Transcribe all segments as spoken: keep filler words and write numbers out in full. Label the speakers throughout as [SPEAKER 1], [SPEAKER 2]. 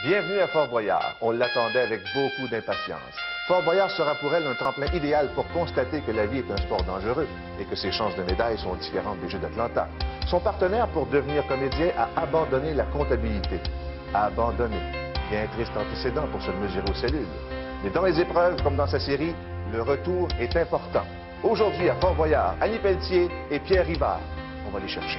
[SPEAKER 1] Bienvenue à Fort-Boyard. On l'attendait avec beaucoup d'impatience. Fort-Boyard sera pour elle un tremplin idéal pour constater que la vie est un sport dangereux et que ses chances de médaille sont différentes des Jeux d'Atlanta. Son partenaire pour devenir comédien a abandonné la comptabilité. A abandonné. Bien triste antécédent pour se mesurer aux cellules. Mais dans les épreuves, comme dans sa série, le retour est important. Aujourd'hui, à Fort-Boyard, Annie Pelletier et Pierre Rivard. On va les chercher.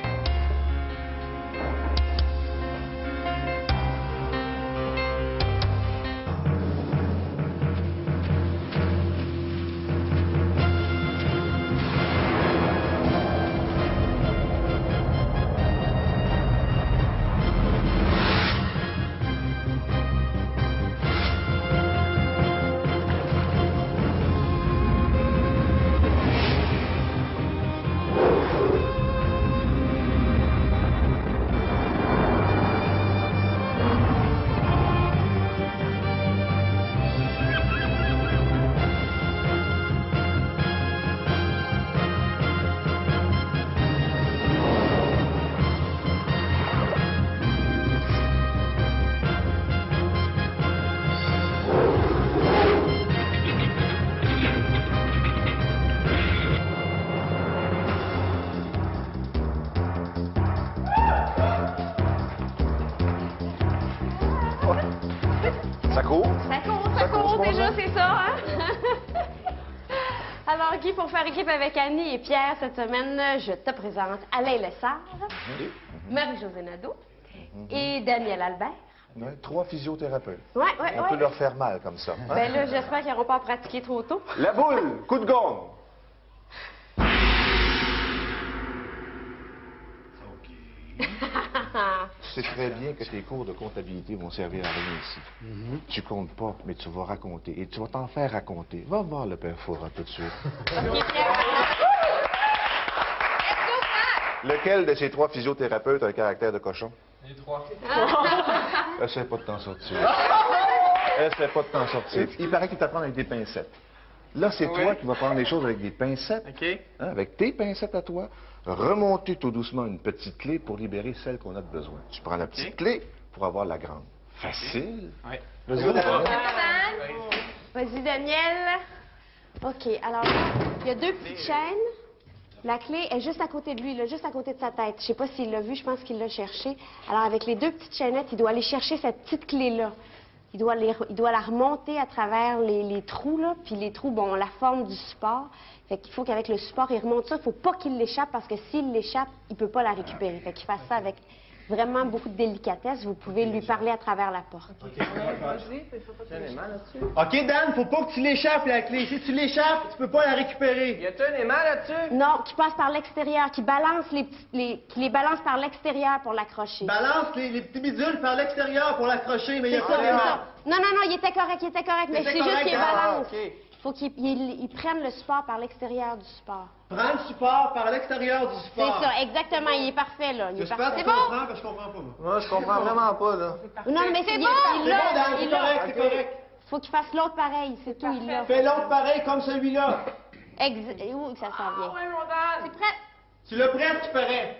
[SPEAKER 1] Ça court?
[SPEAKER 2] Ça court, ça,
[SPEAKER 1] ça
[SPEAKER 2] court,
[SPEAKER 1] court
[SPEAKER 2] déjà, c'est ça, hein? Alors, Guy, pour faire équipe avec Annie et Pierre cette semaine, je te présente Alain Lessard, mm-hmm. Marie-Josée Nadeau mm-hmm. et Daniel Albert.
[SPEAKER 1] Oui, trois physiothérapeutes.
[SPEAKER 2] Oui, oui,
[SPEAKER 1] On
[SPEAKER 2] ouais.
[SPEAKER 1] peut leur faire mal comme ça. Hein?
[SPEAKER 2] Ben là, j'espère qu'ils n'auront pas à pratiquer trop tôt.
[SPEAKER 1] La boule! Coup de gong! C'est très bien que tes cours de comptabilité vont servir à rien ici. Mm-hmm. Tu comptes pas, mais tu vas raconter. Et tu vas t'en faire raconter. Va voir le père Fouras tout de suite. Lequel de ces trois physiothérapeutes a un caractère de cochon?
[SPEAKER 3] Les trois.
[SPEAKER 1] Essaie pas de t'en sortir. Essaie pas de t'en sortir. Il paraît qu'il t'apprend avec des pincettes. Là, c'est oui. Toi qui vas prendre les choses avec des pincettes.
[SPEAKER 3] OK.
[SPEAKER 1] Hein, avec tes pincettes à toi. Remonter tout doucement une petite clé pour libérer celle qu'on a de besoin. Tu prends la petite okay. clé pour avoir la grande. Facile.
[SPEAKER 3] Oui.
[SPEAKER 1] Vas-y, Daniel.
[SPEAKER 2] Vas-y, Daniel. OK, alors là, il y a deux petites chaînes. La clé est juste à côté de lui, là, juste à côté de sa tête. Je ne sais pas s'il l'a vu, je pense qu'il l'a cherché. Alors, avec les deux petites chaînettes, il doit aller chercher cette petite clé-là. Il doit, les, il doit la remonter à travers les, les trous, là. Puis les trous, bon, ont la forme du support. Fait qu'il faut qu'avec le support, il remonte ça. Il ne faut pas qu'il l'échappe, parce que s'il l'échappe, il ne peut pas la récupérer. Fait qu'il fasse ça avec vraiment beaucoup de délicatesse. Vous pouvez lui parler à travers la porte.
[SPEAKER 3] OK, Dan, faut pas que tu l'échappes, la clé. Si tu l'échappes, tu peux pas la récupérer. Y a-t-il un aimant là-dessus?
[SPEAKER 2] Non, qui passe par l'extérieur, qui balance les petits, les, qui les balance par l'extérieur pour l'accrocher.
[SPEAKER 3] Balance les, les petits bidules par l'extérieur pour l'accrocher, mais il y a pas d'aimant.
[SPEAKER 2] Non, non, non, il était correct, il était correct, mais c'est juste qu'il balance.
[SPEAKER 3] Il
[SPEAKER 2] faut qu'ils il, il prennent le support par l'extérieur du support.
[SPEAKER 3] Prends le support par l'extérieur du support.
[SPEAKER 2] C'est ça, exactement, il est parfait, là.
[SPEAKER 3] J'espère que tu comprends, parce que je comprends pas, moi. Moi, je comprends vraiment pas, là.
[SPEAKER 2] Non, mais c'est bon!
[SPEAKER 3] C'est bon, Dan, c'est correct, c'est correct.
[SPEAKER 2] Faut qu'il fasse l'autre pareil, c'est tout, il l'a.
[SPEAKER 3] Fais l'autre pareil, comme celui-là.
[SPEAKER 2] Ex... Où que ça s'en vient?
[SPEAKER 4] Oui, mon Dan!
[SPEAKER 2] C'est prêt?
[SPEAKER 3] Tu l'as prêt, tu parais.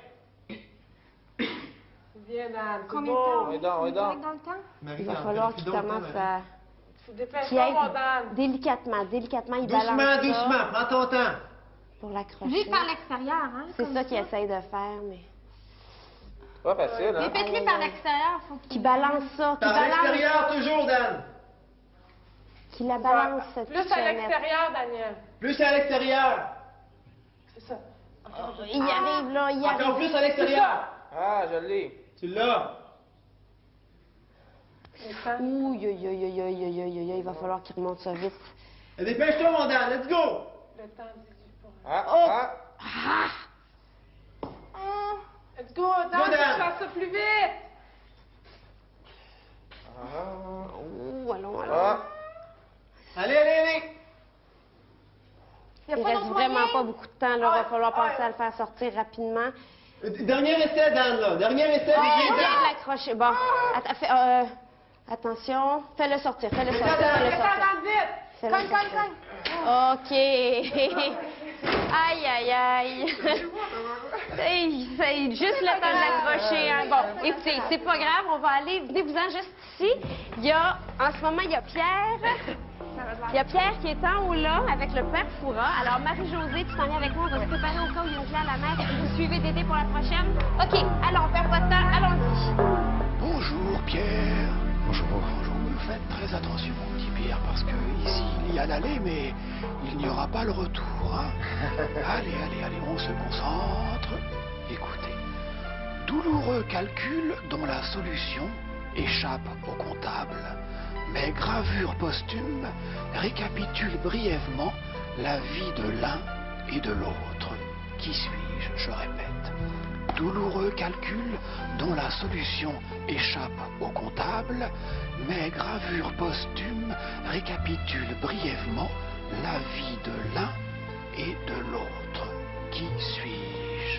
[SPEAKER 4] Viens, Dan, c'est
[SPEAKER 2] Combien
[SPEAKER 4] beau.
[SPEAKER 2] de temps?
[SPEAKER 3] Oui, donc, oui, donc.
[SPEAKER 2] Dans le temps? Il va falloir qu'il commence à...
[SPEAKER 4] Dépêche-toi, mon Dan.
[SPEAKER 2] Délicatement, délicatement, il
[SPEAKER 3] doucement,
[SPEAKER 2] balance
[SPEAKER 3] Doucement, doucement, prends ton temps.
[SPEAKER 2] Pour l'accrocher.
[SPEAKER 5] Lui par l'extérieur, hein?
[SPEAKER 2] C'est ça qu'il essaye de faire, mais...
[SPEAKER 3] Pas facile, hein?
[SPEAKER 5] Répète-lui par l'extérieur, faut qu'il...
[SPEAKER 2] Qui balance ça, qui
[SPEAKER 3] Par
[SPEAKER 2] balance...
[SPEAKER 3] l'extérieur, toujours, Dan.
[SPEAKER 2] Qui la balance, cette
[SPEAKER 4] Plus à l'extérieur, Daniel.
[SPEAKER 3] Plus à l'extérieur.
[SPEAKER 4] C'est ça.
[SPEAKER 2] Il y arrive, là, il y arrive.
[SPEAKER 3] Encore plus à l'extérieur.
[SPEAKER 6] Ah, je l'ai.
[SPEAKER 3] Tu l'as.
[SPEAKER 2] Ouh, yo, yo, yo, yo, yo, yo, yo, yo, il va falloir qu'il remonte ça vite.
[SPEAKER 3] Et dépêche-toi, mon Dan, let's go!
[SPEAKER 4] Le temps dix-huit pour...
[SPEAKER 6] Ah,
[SPEAKER 2] Oh!
[SPEAKER 6] ah.
[SPEAKER 4] Oh! Let's go, Dan,
[SPEAKER 3] Go, Dan.
[SPEAKER 4] tu fasses ça plus vite!
[SPEAKER 6] Ah.
[SPEAKER 2] Ouh, allons, allons.
[SPEAKER 6] Ah.
[SPEAKER 3] Allez, allez, allez!
[SPEAKER 2] Il reste vraiment pas beaucoup de temps, là. Il va falloir penser à le faire sortir rapidement.
[SPEAKER 3] Euh, Dernier essai, Dan, là. Dernier essai,
[SPEAKER 2] Oh,
[SPEAKER 3] des
[SPEAKER 2] viens
[SPEAKER 3] viens
[SPEAKER 2] de l'accrocher. Bon, attends, fais, euh, attention. Fais-le sortir, fais-le sortir, fais-le
[SPEAKER 4] Fais ça,
[SPEAKER 2] sortir.
[SPEAKER 4] Dan, vite!
[SPEAKER 2] Fais-le
[SPEAKER 4] Cogne, cogne,
[SPEAKER 2] sortir.
[SPEAKER 4] cogne!
[SPEAKER 2] OK. Aïe, aïe, aïe. Hey, c'est juste le temps d'accrocher. Hein. Bon, écoutez, c'est pas grave, on va aller, venez-vous-en juste ici. Il y a, en ce moment, il y a Pierre. Il y a Pierre qui est en haut là, avec le père Foura. Alors, Marie-Josée, tu t'en viens avec moi, on va se préparer au cas où il y a une clé à la mer. Vous suivez Dédé pour la prochaine? OK, allons, on perd pas de temps, allons-y.
[SPEAKER 7] Bonjour Pierre. Bonjour. Bonjour. Faites très attention mon petit Pierre parce que ici il y a l'aller mais il n'y aura pas le retour. Hein. Allez, allez, allez, on se concentre. Écoutez, douloureux calcul dont la solution échappe au comptable, mais gravure posthume récapitule brièvement la vie de l'un et de l'autre. Qui suis-je, je répète. Douloureux calcul dont la solution échappe au comptable, mais gravure posthume récapitule brièvement la vie de l'un et de l'autre. Qui suis-je?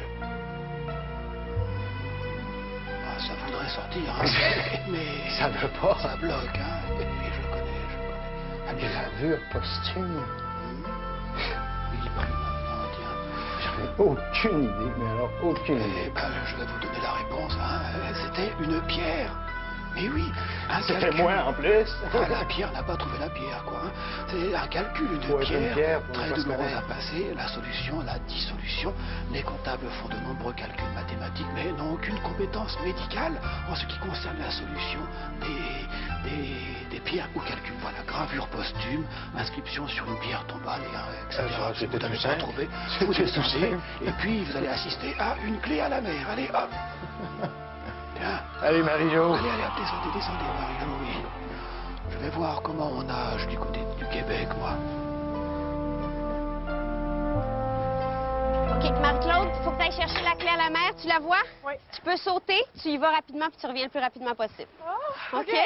[SPEAKER 7] Ah, ça voudrait sortir, hein, mais...
[SPEAKER 8] Ça veut pas.
[SPEAKER 7] Ça bloque, hein. Et puis je connais, je connais. Allez,
[SPEAKER 8] Gravure posthume.
[SPEAKER 7] il est pris maintenant, tiens.
[SPEAKER 8] Aucune idée, mais alors aucune
[SPEAKER 7] Eh
[SPEAKER 8] idée.
[SPEAKER 7] ben, je vais vous donner la réponse. Hein. C'était une pierre. Mais oui, un
[SPEAKER 8] C'était
[SPEAKER 7] calcul.
[SPEAKER 8] moi en plus.
[SPEAKER 7] Ah, la pierre n'a pas trouvé la pierre, quoi. hein. C'est un calcul, une
[SPEAKER 8] Ouais,
[SPEAKER 7] pierre,
[SPEAKER 8] une pierre, pour
[SPEAKER 7] très
[SPEAKER 8] pas se
[SPEAKER 7] douloureuse
[SPEAKER 8] connaître.
[SPEAKER 7] à passer. La solution, la dissolution. Les comptables font de nombreux calculs mathématiques, mais n'ont aucune compétence médicale en ce qui concerne la solution des, des, des pierres ou calculs. Voilà, gravure posthume, inscription sur une pierre tombale, et, euh, et cetera.
[SPEAKER 8] Ah,
[SPEAKER 7] Si
[SPEAKER 8] c'était
[SPEAKER 7] vous n'avez
[SPEAKER 8] tout
[SPEAKER 7] pas
[SPEAKER 8] simple.
[SPEAKER 7] trouvé, vous
[SPEAKER 8] C'était tout
[SPEAKER 7] descendez,
[SPEAKER 8] simple.
[SPEAKER 7] et puis vous allez assister à une clé à la mer. Allez, hop. Tiens.
[SPEAKER 8] Allez, Marie-Jo.
[SPEAKER 7] Allez, allez, hop, descendez, descendez, Marie-Jo, oui. Je vais voir comment on nage du côté du Québec, moi.
[SPEAKER 2] OK, Marie-Claude, il faut que tu ailles chercher la clé à la mer. Tu la vois?
[SPEAKER 4] Oui.
[SPEAKER 2] Tu peux sauter, tu y vas rapidement, puis tu reviens le plus rapidement possible.
[SPEAKER 4] Oh,
[SPEAKER 2] OK?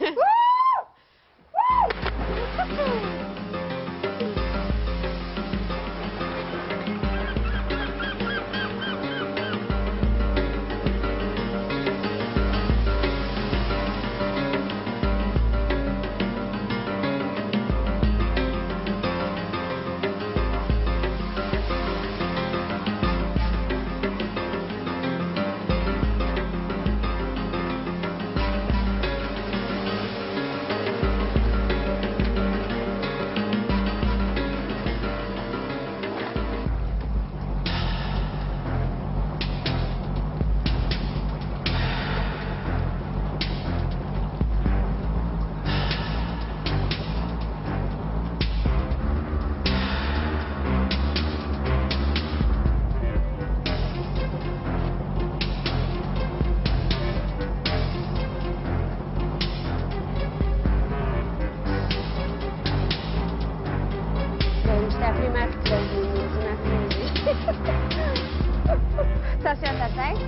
[SPEAKER 2] Ben, je t'ai appelé Marie-Claude. j'ai dit Marie-Claude. Attention à ta tête.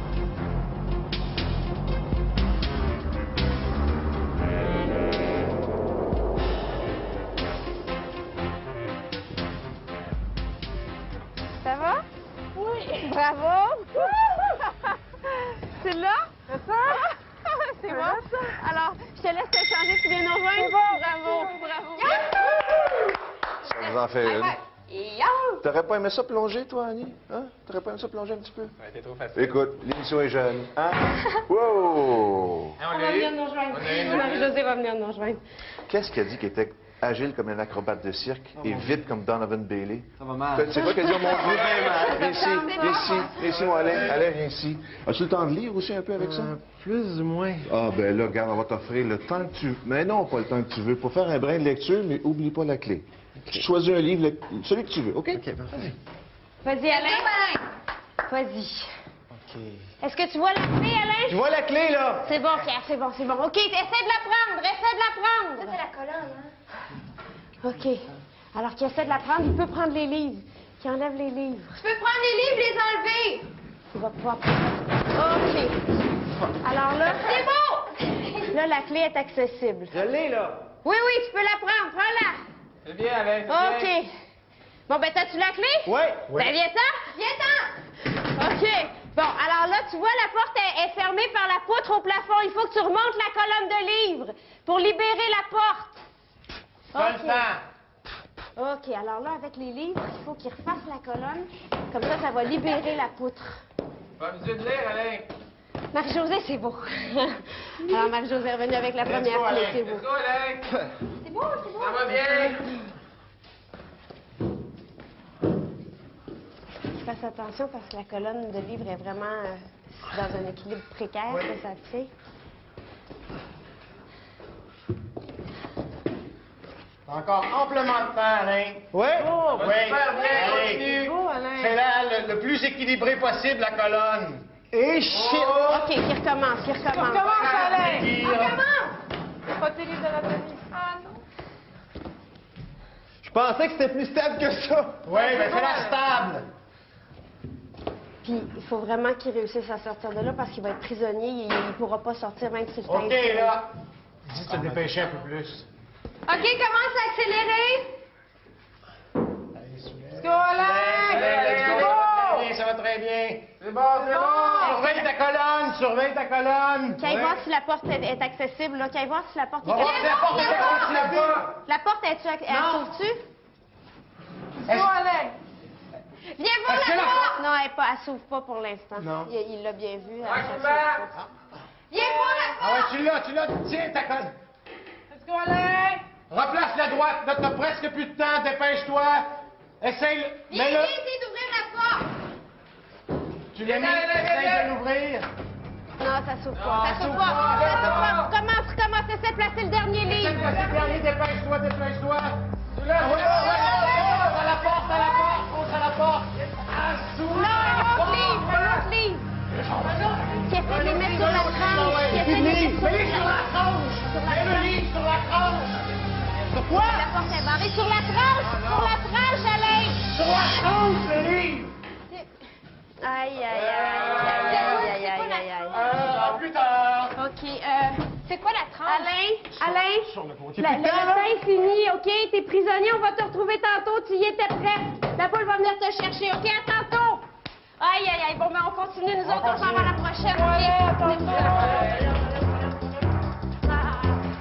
[SPEAKER 2] Ça va? Oui. Bravo. C'est là? C'est ça? C'est bon? Alors, je te laisse te changer, tu viens nous rejoindre. C'est bon. Bravo, bravo.
[SPEAKER 1] Ça vous en fait une.
[SPEAKER 2] Yo!
[SPEAKER 1] T'aurais pas aimé ça plonger, toi, Annie? Hein? T'aurais pas aimé ça plonger un petit peu?
[SPEAKER 6] Ça a été trop facile.
[SPEAKER 1] Écoute, l'émission est jeune. Hein? Wow!
[SPEAKER 6] Hein,
[SPEAKER 2] On
[SPEAKER 6] on
[SPEAKER 2] va
[SPEAKER 6] l'a eu?
[SPEAKER 2] venir nous rejoindre.
[SPEAKER 6] On a eu une-
[SPEAKER 2] Marie-Josée va venir nous rejoindre.
[SPEAKER 1] Qu'est-ce qu'il a dit qu'il était agile comme un acrobate de cirque et vite comme Donovan Bailey?
[SPEAKER 3] Ça va mal.
[SPEAKER 1] C'est quoi qu'elle dit au monde? Viens ici, viens ici, viens ici, mon Alain. Alain, viens ici. As-tu le temps de lire aussi un peu avec ça?
[SPEAKER 3] Plus ou moins.
[SPEAKER 1] Ah, ben là, regarde, on va t'offrir le temps que tu veux. Mais non, pas le temps que tu veux. Pour faire un brin de lecture, mais oublie pas la clé. Tu choisis un livre, le- celui que tu veux, OK?
[SPEAKER 3] OK, parfait.
[SPEAKER 2] Vas-y, Alain. Vas-y.
[SPEAKER 3] OK.
[SPEAKER 2] Est-ce que tu vois la clé, Alain?
[SPEAKER 3] Tu vois la clé, là?
[SPEAKER 2] C'est bon, Pierre, c'est bon, c'est bon. OK, essaie de la prendre, essaie de la prendre.
[SPEAKER 5] Ça, c'est la colonne, hein?
[SPEAKER 2] OK. Alors qu'il essaie de la prendre, il peut prendre les livres. Qu'il enlève les livres.
[SPEAKER 5] Tu peux prendre les livres, les enlever!
[SPEAKER 2] Il va pouvoir prendre. OK. Alors là...
[SPEAKER 5] C'est bon!
[SPEAKER 2] Là, la clé est accessible.
[SPEAKER 3] Je l'ai, là.
[SPEAKER 2] Oui, oui, tu peux la prendre. Prends-la.
[SPEAKER 6] C'est bien, Alex. c'est bien.
[SPEAKER 2] OK. Bon, ben, t'as-tu la clé?
[SPEAKER 3] Ouais.
[SPEAKER 2] Ben, viens-t'en.
[SPEAKER 5] Viens-t'en!
[SPEAKER 2] OK. Bon, alors là, tu vois, la porte est, est fermée par la poutre au plafond. Il faut que tu remontes la colonne de livres pour libérer la porte.
[SPEAKER 6] Pas le
[SPEAKER 2] OK.
[SPEAKER 6] temps.
[SPEAKER 2] OK, alors là, avec les livres, il faut qu'ils refassent la colonne. Comme ça, ça va libérer la poutre.
[SPEAKER 6] Pas besoin de lire, Alain.
[SPEAKER 2] Marie-Josée, c'est beau. Alors, Marie-Josée est revenue avec la première
[SPEAKER 3] go,
[SPEAKER 2] clé,
[SPEAKER 3] Alain.
[SPEAKER 2] c'est beau.
[SPEAKER 6] Let's go, Alain.
[SPEAKER 5] C'est beau, c'est beau.
[SPEAKER 6] Ça va bien?
[SPEAKER 2] Fasse attention parce que la colonne de livre est vraiment euh, dans un équilibre précaire, ça, ça tient.
[SPEAKER 3] Encore amplement de temps, Alain. Oui?
[SPEAKER 6] Oh,
[SPEAKER 3] oui.
[SPEAKER 6] super bien,
[SPEAKER 3] Allez.
[SPEAKER 6] continue.
[SPEAKER 4] Beau, Alain.
[SPEAKER 3] C'est là le, le plus équilibré possible, la colonne. Et shit!
[SPEAKER 2] OK, qui recommence, qui recommence.
[SPEAKER 4] Commence, Alain.
[SPEAKER 3] Dire.
[SPEAKER 4] Pas tes livres d'anatomie. Ah non.
[SPEAKER 3] Je pensais que c'était plus stable que ça. Oui, mais c'est la stable.
[SPEAKER 2] Puis, il faut vraiment qu'il réussisse à sortir de là parce qu'il va être prisonnier. Il ne pourra pas sortir même si le temps
[SPEAKER 3] OK,
[SPEAKER 2] est-
[SPEAKER 3] là. Dis de te dépêcher un peu plus.
[SPEAKER 5] OK, commence à accélérer.
[SPEAKER 4] Let's go, Alain.
[SPEAKER 3] Let's go.
[SPEAKER 4] Let's
[SPEAKER 3] Ça va très bien.
[SPEAKER 6] C'est bon, c'est bon.
[SPEAKER 3] Surveille ta colonne, surveille ta colonne.
[SPEAKER 2] Qu'il aille voir si la porte est, est accessible, là. Qu'il aille voir si la porte est
[SPEAKER 3] Va voir si la porte est accessible.
[SPEAKER 2] La porte, est-tu ac- elle s'ouvre-tu?
[SPEAKER 4] go, Alain.
[SPEAKER 5] Viens voir
[SPEAKER 3] Est-ce
[SPEAKER 5] la
[SPEAKER 3] que la
[SPEAKER 5] porte.
[SPEAKER 2] Non, elle pas- elle s'ouvre pas pour l'instant.
[SPEAKER 3] Non.
[SPEAKER 2] Il il l'a bien vu. elle-
[SPEAKER 6] Tranquillement.
[SPEAKER 2] elle s'ouvre pas.
[SPEAKER 5] Viens voir la
[SPEAKER 3] Ah ouais, tu l'as, tu l'as. Tiens ta colonne.
[SPEAKER 4] Let's go, Alain.
[SPEAKER 3] Replace la droite. Là, t'as presque plus de temps. Dépêche-toi. Essaye.
[SPEAKER 5] Viens,
[SPEAKER 3] Mets-le.
[SPEAKER 5] viens essayer d'ouvrir la porte.
[SPEAKER 3] Tu l'as mis.
[SPEAKER 6] Viens, viens, viens,
[SPEAKER 3] Essaye
[SPEAKER 6] viens.
[SPEAKER 3] de l'ouvrir.
[SPEAKER 2] Non, ça s'ouvre
[SPEAKER 6] Non,
[SPEAKER 2] pas. Ça
[SPEAKER 6] ça
[SPEAKER 2] s'ouvre
[SPEAKER 6] s'ouvre
[SPEAKER 2] pas.
[SPEAKER 6] pas.
[SPEAKER 2] Ça s'ouvre pas. Recommence, recommence. Essaie de placer le dernier
[SPEAKER 3] Essaye de
[SPEAKER 2] livre.
[SPEAKER 3] placer le dernier. Dépêche-toi, dépêche-toi. Tu l'as. Ouais, ouais, ouais. Fonce à la porte, à la porte. Fonce à la porte. Ah, sous.
[SPEAKER 2] Non, un autre livre, un autre livre. Qui essaie de les mettre sur la tranche. Qui essaie de les mettre sur
[SPEAKER 3] Mets-les sur la tranche. Mets le livre sur la tranche. Sur quoi?
[SPEAKER 2] la porte est barrée. Sur la tranche, sur la tranche, Alain.
[SPEAKER 3] Sur la tranche, le livre.
[SPEAKER 2] Aïe, aïe, aïe, aïe, aïe, aïe, aïe, aïe, aïe.
[SPEAKER 3] Euh, plus tard.
[SPEAKER 2] OK, euh...
[SPEAKER 5] C'est quoi la tranche?
[SPEAKER 2] Alain, Alain,
[SPEAKER 3] Sur le côté.
[SPEAKER 2] la- le temps est fini, OK? T'es prisonnier, on va te retrouver tantôt, tu y étais prêt. La poule va venir te chercher, OK? À tantôt! Aïe, aïe, aïe, bon, ben on continue, nous autres, on s'en va à la prochaine, OK? Ah.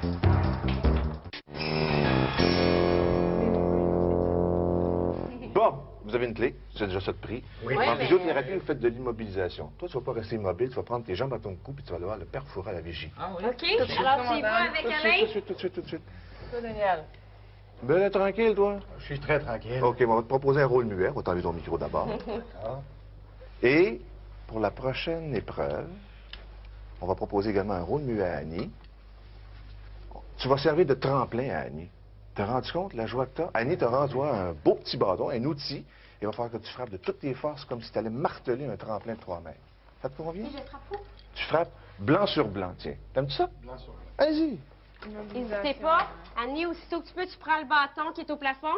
[SPEAKER 1] Bon, vous avez une clé, c'est déjà ça de prix.
[SPEAKER 3] Oui.
[SPEAKER 1] En
[SPEAKER 2] mais-
[SPEAKER 1] physiothérapie, vous faites de l'immobilisation. Toi, tu vas pas rester immobile, tu vas prendre tes jambes à ton cou puis tu vas devoir le perforer à la vigie.
[SPEAKER 6] Ah oui.
[SPEAKER 2] OK, alors tu y vas avec
[SPEAKER 1] Tout de
[SPEAKER 2] Alain?
[SPEAKER 1] suite, tout de suite, tout de suite.
[SPEAKER 4] Toi, Daniel.
[SPEAKER 1] Ben là, tranquille, toi.
[SPEAKER 3] Je suis très tranquille.
[SPEAKER 1] OK, on va te proposer un rôle muet. On va t'enlever ton micro d'abord. Et pour la prochaine épreuve, on va proposer également un rôle muet à Annie. Tu vas servir de tremplin à Annie. T'as rendu compte la joie que t'as? Annie t'a rendu toi, un beau petit bâton, un outil. Il va falloir que tu frappes de toutes tes forces comme si tu allais marteler un tremplin de trois mètres. Ça te convient?
[SPEAKER 2] Je frappe où?
[SPEAKER 1] Tu frappes blanc sur blanc, tiens. T'aimes-tu ça?
[SPEAKER 3] Blanc sur blanc.
[SPEAKER 1] Allez-y.
[SPEAKER 2] N'hésitez pas. Annie, aussitôt que tu peux, tu prends le bâton qui est au plafond.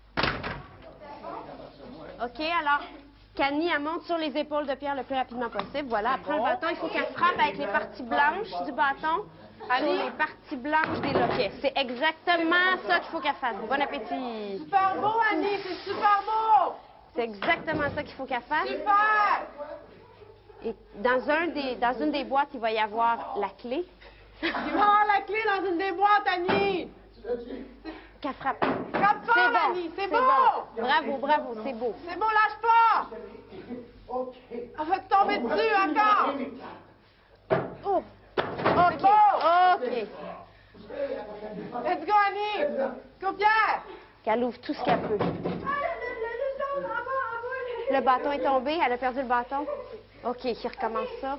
[SPEAKER 2] OK, alors, qu'Annie, elle monte sur les épaules de Pierre le plus rapidement possible. Voilà, elle prend le bâton. Il faut qu'elle frappe avec les parties blanches du bâton sur les parties blanches des loquets. C'est exactement ça qu'il faut qu'elle fasse. Bon appétit.
[SPEAKER 4] Super beau, Annie. C'est super beau.
[SPEAKER 2] C'est exactement ça qu'il faut qu'elle fasse.
[SPEAKER 4] Super.
[SPEAKER 2] Et dans, un des, dans une des boîtes, il va y avoir la clé
[SPEAKER 4] Il va avoir la clé dans une des boîtes, Annie.
[SPEAKER 2] qu'elle frappe.
[SPEAKER 4] Frappe
[SPEAKER 2] C'est
[SPEAKER 4] fort,
[SPEAKER 2] bon,
[SPEAKER 4] Annie. C'est
[SPEAKER 2] c'est
[SPEAKER 4] beau.
[SPEAKER 2] bon. Bravo, bravo, c'est beau.
[SPEAKER 4] C'est beau, lâche pas. On va te tomber dessus encore.
[SPEAKER 2] Oh,
[SPEAKER 4] C'est
[SPEAKER 2] OK,
[SPEAKER 4] beau.
[SPEAKER 2] OK.
[SPEAKER 4] Let's go, Annie. Go, Pierre.
[SPEAKER 2] Qu'elle ouvre tout ce qu'elle peut. Le bâton est tombé, elle a perdu le bâton. OK, qui recommence ça.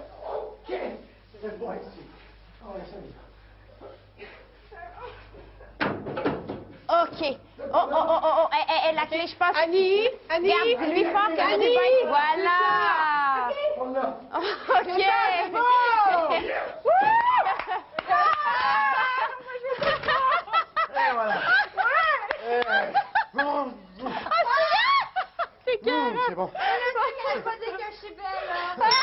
[SPEAKER 2] OK. Oh, oh, oh, oh, oh, eh, eh, eh, la clé, je pense.
[SPEAKER 4] Annie. Annie.
[SPEAKER 2] Regarde, dis-lui fort que je n'ai pas été. Voilà. OK.
[SPEAKER 4] C'est beau.
[SPEAKER 3] Et voilà. Bon.
[SPEAKER 2] C'est que...
[SPEAKER 3] Hum, c'est bon.
[SPEAKER 5] Elle va dire que je suis belle, là.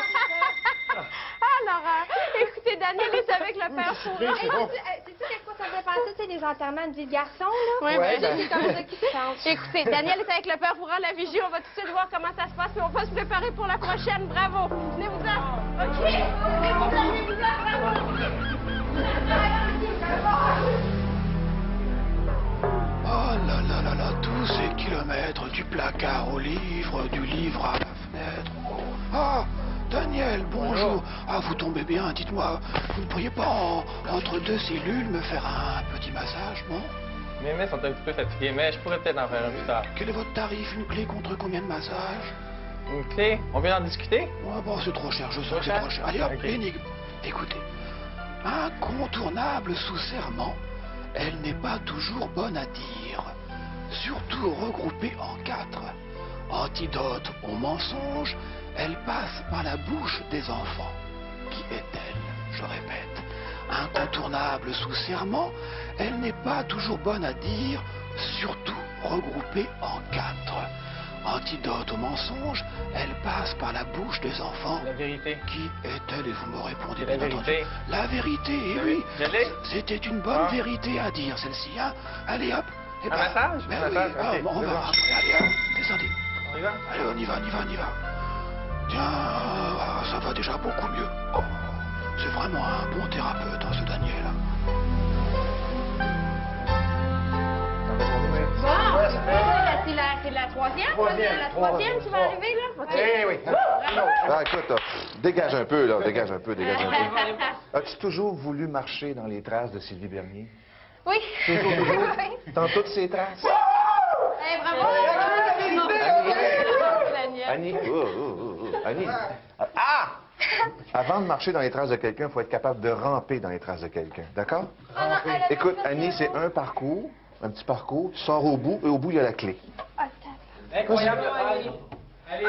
[SPEAKER 2] Alors, euh, écoutez, Daniel est avec le père Fourant.
[SPEAKER 3] C'est bon.
[SPEAKER 5] C'est-tu quelque chose, ça me fait penser, tu sais, les enterrements de vie de garçon, là?
[SPEAKER 2] Oui,
[SPEAKER 3] Ouais, ben.
[SPEAKER 5] C'est comme ça qui se passe.
[SPEAKER 2] Écoutez, Daniel est avec le père Fourant, la vigie. On va tout de suite voir comment ça se passe, puis on va se préparer pour la prochaine. Bravo. Venez-vous-en. OK. Venez-vous-en, venez-vous-en. Bravo.
[SPEAKER 7] Oh là là là là, tous ces kilomètres du placard au livre, du livre à la fenêtre. Oh, Ah, Daniel, bonjour. Ah, vous tombez bien, dites-moi, vous ne pourriez pas, en- entre deux cellules, me faire un petit massage, non?
[SPEAKER 6] Mes mains sont un petit peu fatiguées, mais je pourrais peut-être en faire un plus tard.
[SPEAKER 7] Quel est votre tarif? Une clé contre combien de massages?
[SPEAKER 6] Une clé? On vient d'en discuter?
[SPEAKER 7] Ouais, bon, c'est trop cher, je sais
[SPEAKER 6] Trop
[SPEAKER 7] que c'est
[SPEAKER 6] cher?
[SPEAKER 7] trop cher. Allez hop,
[SPEAKER 6] Ok.
[SPEAKER 7] l'énigme. Écoutez, incontournable sous serment, elle n'est pas toujours bonne à dire, surtout regroupée en quatre. Antidote au mensonge, elle passe par la bouche des enfants. Qui est-elle? Je répète, incontournable sous serment, elle n'est pas toujours bonne à dire, surtout regroupée en quatre. Antidote au mensonge, elle passe par la bouche des enfants.
[SPEAKER 6] La vérité.
[SPEAKER 7] Qui est-elle? Et vous me répondez
[SPEAKER 6] C'est la
[SPEAKER 7] bien
[SPEAKER 6] vérité.
[SPEAKER 7] entendu. La vérité, eh oui.
[SPEAKER 6] Je l'ai?
[SPEAKER 7] C'était une bonne
[SPEAKER 6] Ah.
[SPEAKER 7] vérité à dire, celle-ci, hein. Allez, hop. Eh
[SPEAKER 6] Un massage?
[SPEAKER 7] ben
[SPEAKER 6] Un
[SPEAKER 7] oui,
[SPEAKER 6] massage,
[SPEAKER 7] ah,
[SPEAKER 6] ok,
[SPEAKER 7] bon, on
[SPEAKER 6] c'est
[SPEAKER 7] va
[SPEAKER 6] bon.
[SPEAKER 7] rentrer. Allez, hop, descendez.
[SPEAKER 6] On y va?
[SPEAKER 7] Allez, on y va, on y va, on y va. Tiens, ah, ça va déjà beaucoup mieux. Oh, c'est vraiment un bon thérapeute, hein, ce Daniel.
[SPEAKER 2] Bon, c'est la, c'est la troisième,
[SPEAKER 8] Troisième,
[SPEAKER 2] la troisième qui va
[SPEAKER 8] trois.
[SPEAKER 2] arriver, là? OK.
[SPEAKER 8] Eh oui.
[SPEAKER 1] Ah, écoute, là, dégage un peu, là, dégage un peu, dégage un peu. As-tu toujours voulu marcher dans les traces de Sylvie Bernier?
[SPEAKER 5] Oui.
[SPEAKER 1] Toujours, toujours? Dans toutes ces traces?
[SPEAKER 2] Eh, bravo! Daniel.
[SPEAKER 1] Annie, oh, oh, oh, oh. Annie, ah! Avant de marcher dans les traces de quelqu'un, il faut être capable de ramper dans les traces de quelqu'un, d'accord? Écoute, Annie, c'est un parcours, un petit parcours, tu sors au bout, et au bout, il y a la clé.
[SPEAKER 6] Incroyable, allez. Allez.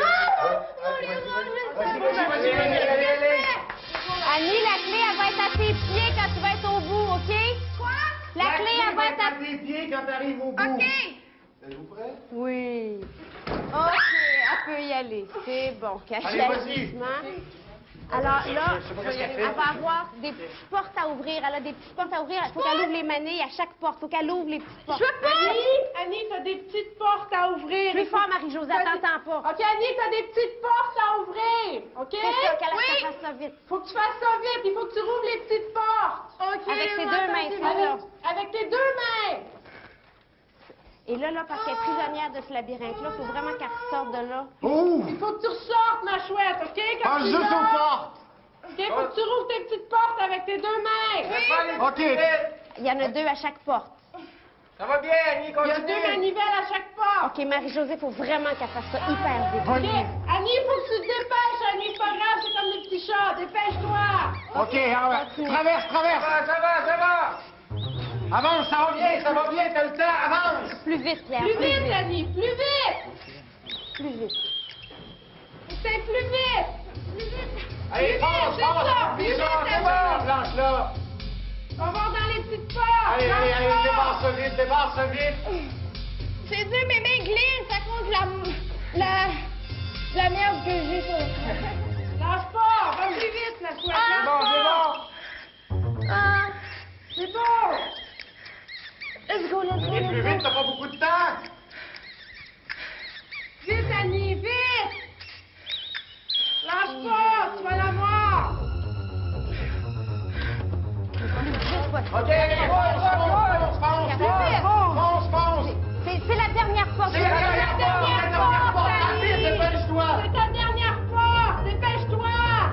[SPEAKER 2] Annie, la clé, elle va être à tes pieds quand tu vas être au bout, OK? Quoi? La clé, elle va être à
[SPEAKER 3] tes pieds quand t'arrives au bout.
[SPEAKER 2] OK.
[SPEAKER 3] Êtes-vous prêts?
[SPEAKER 2] Oui. OK, elle peut y aller. C'est bon. Caché
[SPEAKER 3] Allez, vas-y.
[SPEAKER 2] agissement. Alors là, elle va avoir des petites portes à ouvrir. Elle a des petites portes à ouvrir. Il faut qu'elle ouvre les manilles à chaque porte. Il faut qu'elle ouvre les petites portes.
[SPEAKER 4] Je veux pas! Annie, Annie, t'as des petites portes à ouvrir.
[SPEAKER 2] Plus fort, Marie-Josée,
[SPEAKER 4] T'as des-
[SPEAKER 2] t'entends pas.
[SPEAKER 4] OK, Annie, t'as des petites portes à ouvrir. OK?
[SPEAKER 2] C'est ça, qu'elle
[SPEAKER 4] Oui.
[SPEAKER 2] fasse ça vite.
[SPEAKER 4] Faut que tu fasses ça vite. Il faut que tu rouvres les petites portes. OK.
[SPEAKER 2] Avec tes
[SPEAKER 4] ouais,
[SPEAKER 2] deux mains,
[SPEAKER 4] avec-
[SPEAKER 2] c'est ça.
[SPEAKER 4] Avec tes deux mains.
[SPEAKER 2] Et là, là, parce qu'elle est prisonnière de ce labyrinthe-là, il faut vraiment qu'elle ressorte de là.
[SPEAKER 3] Ouvre!
[SPEAKER 4] Il faut que tu ressortes, ma chouette, OK? Quand
[SPEAKER 3] Pense
[SPEAKER 4] tu
[SPEAKER 3] juste aux
[SPEAKER 4] sors.
[SPEAKER 3] portes!
[SPEAKER 4] OK, faut que tu rouvres tes petites portes avec tes deux mains.
[SPEAKER 3] OK.
[SPEAKER 2] Il y en a deux à chaque porte.
[SPEAKER 6] Ça va bien, Annie,
[SPEAKER 4] Il y a
[SPEAKER 6] continue.
[SPEAKER 4] deux manivelles à chaque porte.
[SPEAKER 2] OK, Marie-Josée, il faut vraiment qu'elle fasse ça hyper vite.
[SPEAKER 4] OK. Annie, il faut que tu te dépêches, Annie. C'est pas grave, c'est comme les petits chats. Dépêche-toi.
[SPEAKER 3] OK, alors, traverse, traverse!
[SPEAKER 6] Ça va, ça va, ça va.
[SPEAKER 3] Avance, ça va bien, ça va bien, t'as le temps, avance!
[SPEAKER 2] Plus vite, Pierre,
[SPEAKER 4] Plus
[SPEAKER 2] plus
[SPEAKER 4] vite,
[SPEAKER 2] vite.
[SPEAKER 4] Annie, plus vite.
[SPEAKER 2] Plus vite.
[SPEAKER 4] C'est plus vite. Plus vite.
[SPEAKER 3] Allez,
[SPEAKER 4] Plus
[SPEAKER 3] fonce,
[SPEAKER 4] vite, c'est ça,
[SPEAKER 3] fonce!
[SPEAKER 4] plus
[SPEAKER 3] Déjà,
[SPEAKER 4] vite,
[SPEAKER 3] c'est
[SPEAKER 4] Annie.
[SPEAKER 3] bon, planche-là!
[SPEAKER 4] On va dans les petites portes.
[SPEAKER 3] Allez, allez, allez,
[SPEAKER 4] Lâche
[SPEAKER 3] débarre
[SPEAKER 4] pas.
[SPEAKER 3] ça vite, débarre ça vite!
[SPEAKER 5] C'est dur, mais mes glisse à cause de la, la, de la merde que j'ai sur le
[SPEAKER 4] Lâche pas. Va plus vite, la chouette.
[SPEAKER 5] Ah.
[SPEAKER 4] Lâche
[SPEAKER 3] Bon, c'est
[SPEAKER 4] pas.
[SPEAKER 3] bon!
[SPEAKER 5] Ah,
[SPEAKER 4] C'est bon.
[SPEAKER 5] let's go, let's go,
[SPEAKER 3] Allez, plus
[SPEAKER 5] let's
[SPEAKER 3] vite,
[SPEAKER 5] go.
[SPEAKER 3] t'as pas beaucoup de temps!
[SPEAKER 4] Vite, Annie, vite. Lâche pas. Tu vas l'avoir.
[SPEAKER 3] OK, allez, fonce, fonce, fonce, fonce, fonce, fonce, fonce!
[SPEAKER 2] C'est c'est la dernière porte.
[SPEAKER 3] C'est la dernière porte, c'est la dernière porte! Rapide, dépêche-toi!
[SPEAKER 4] C'est ta dernière porte. Dépêche-toi.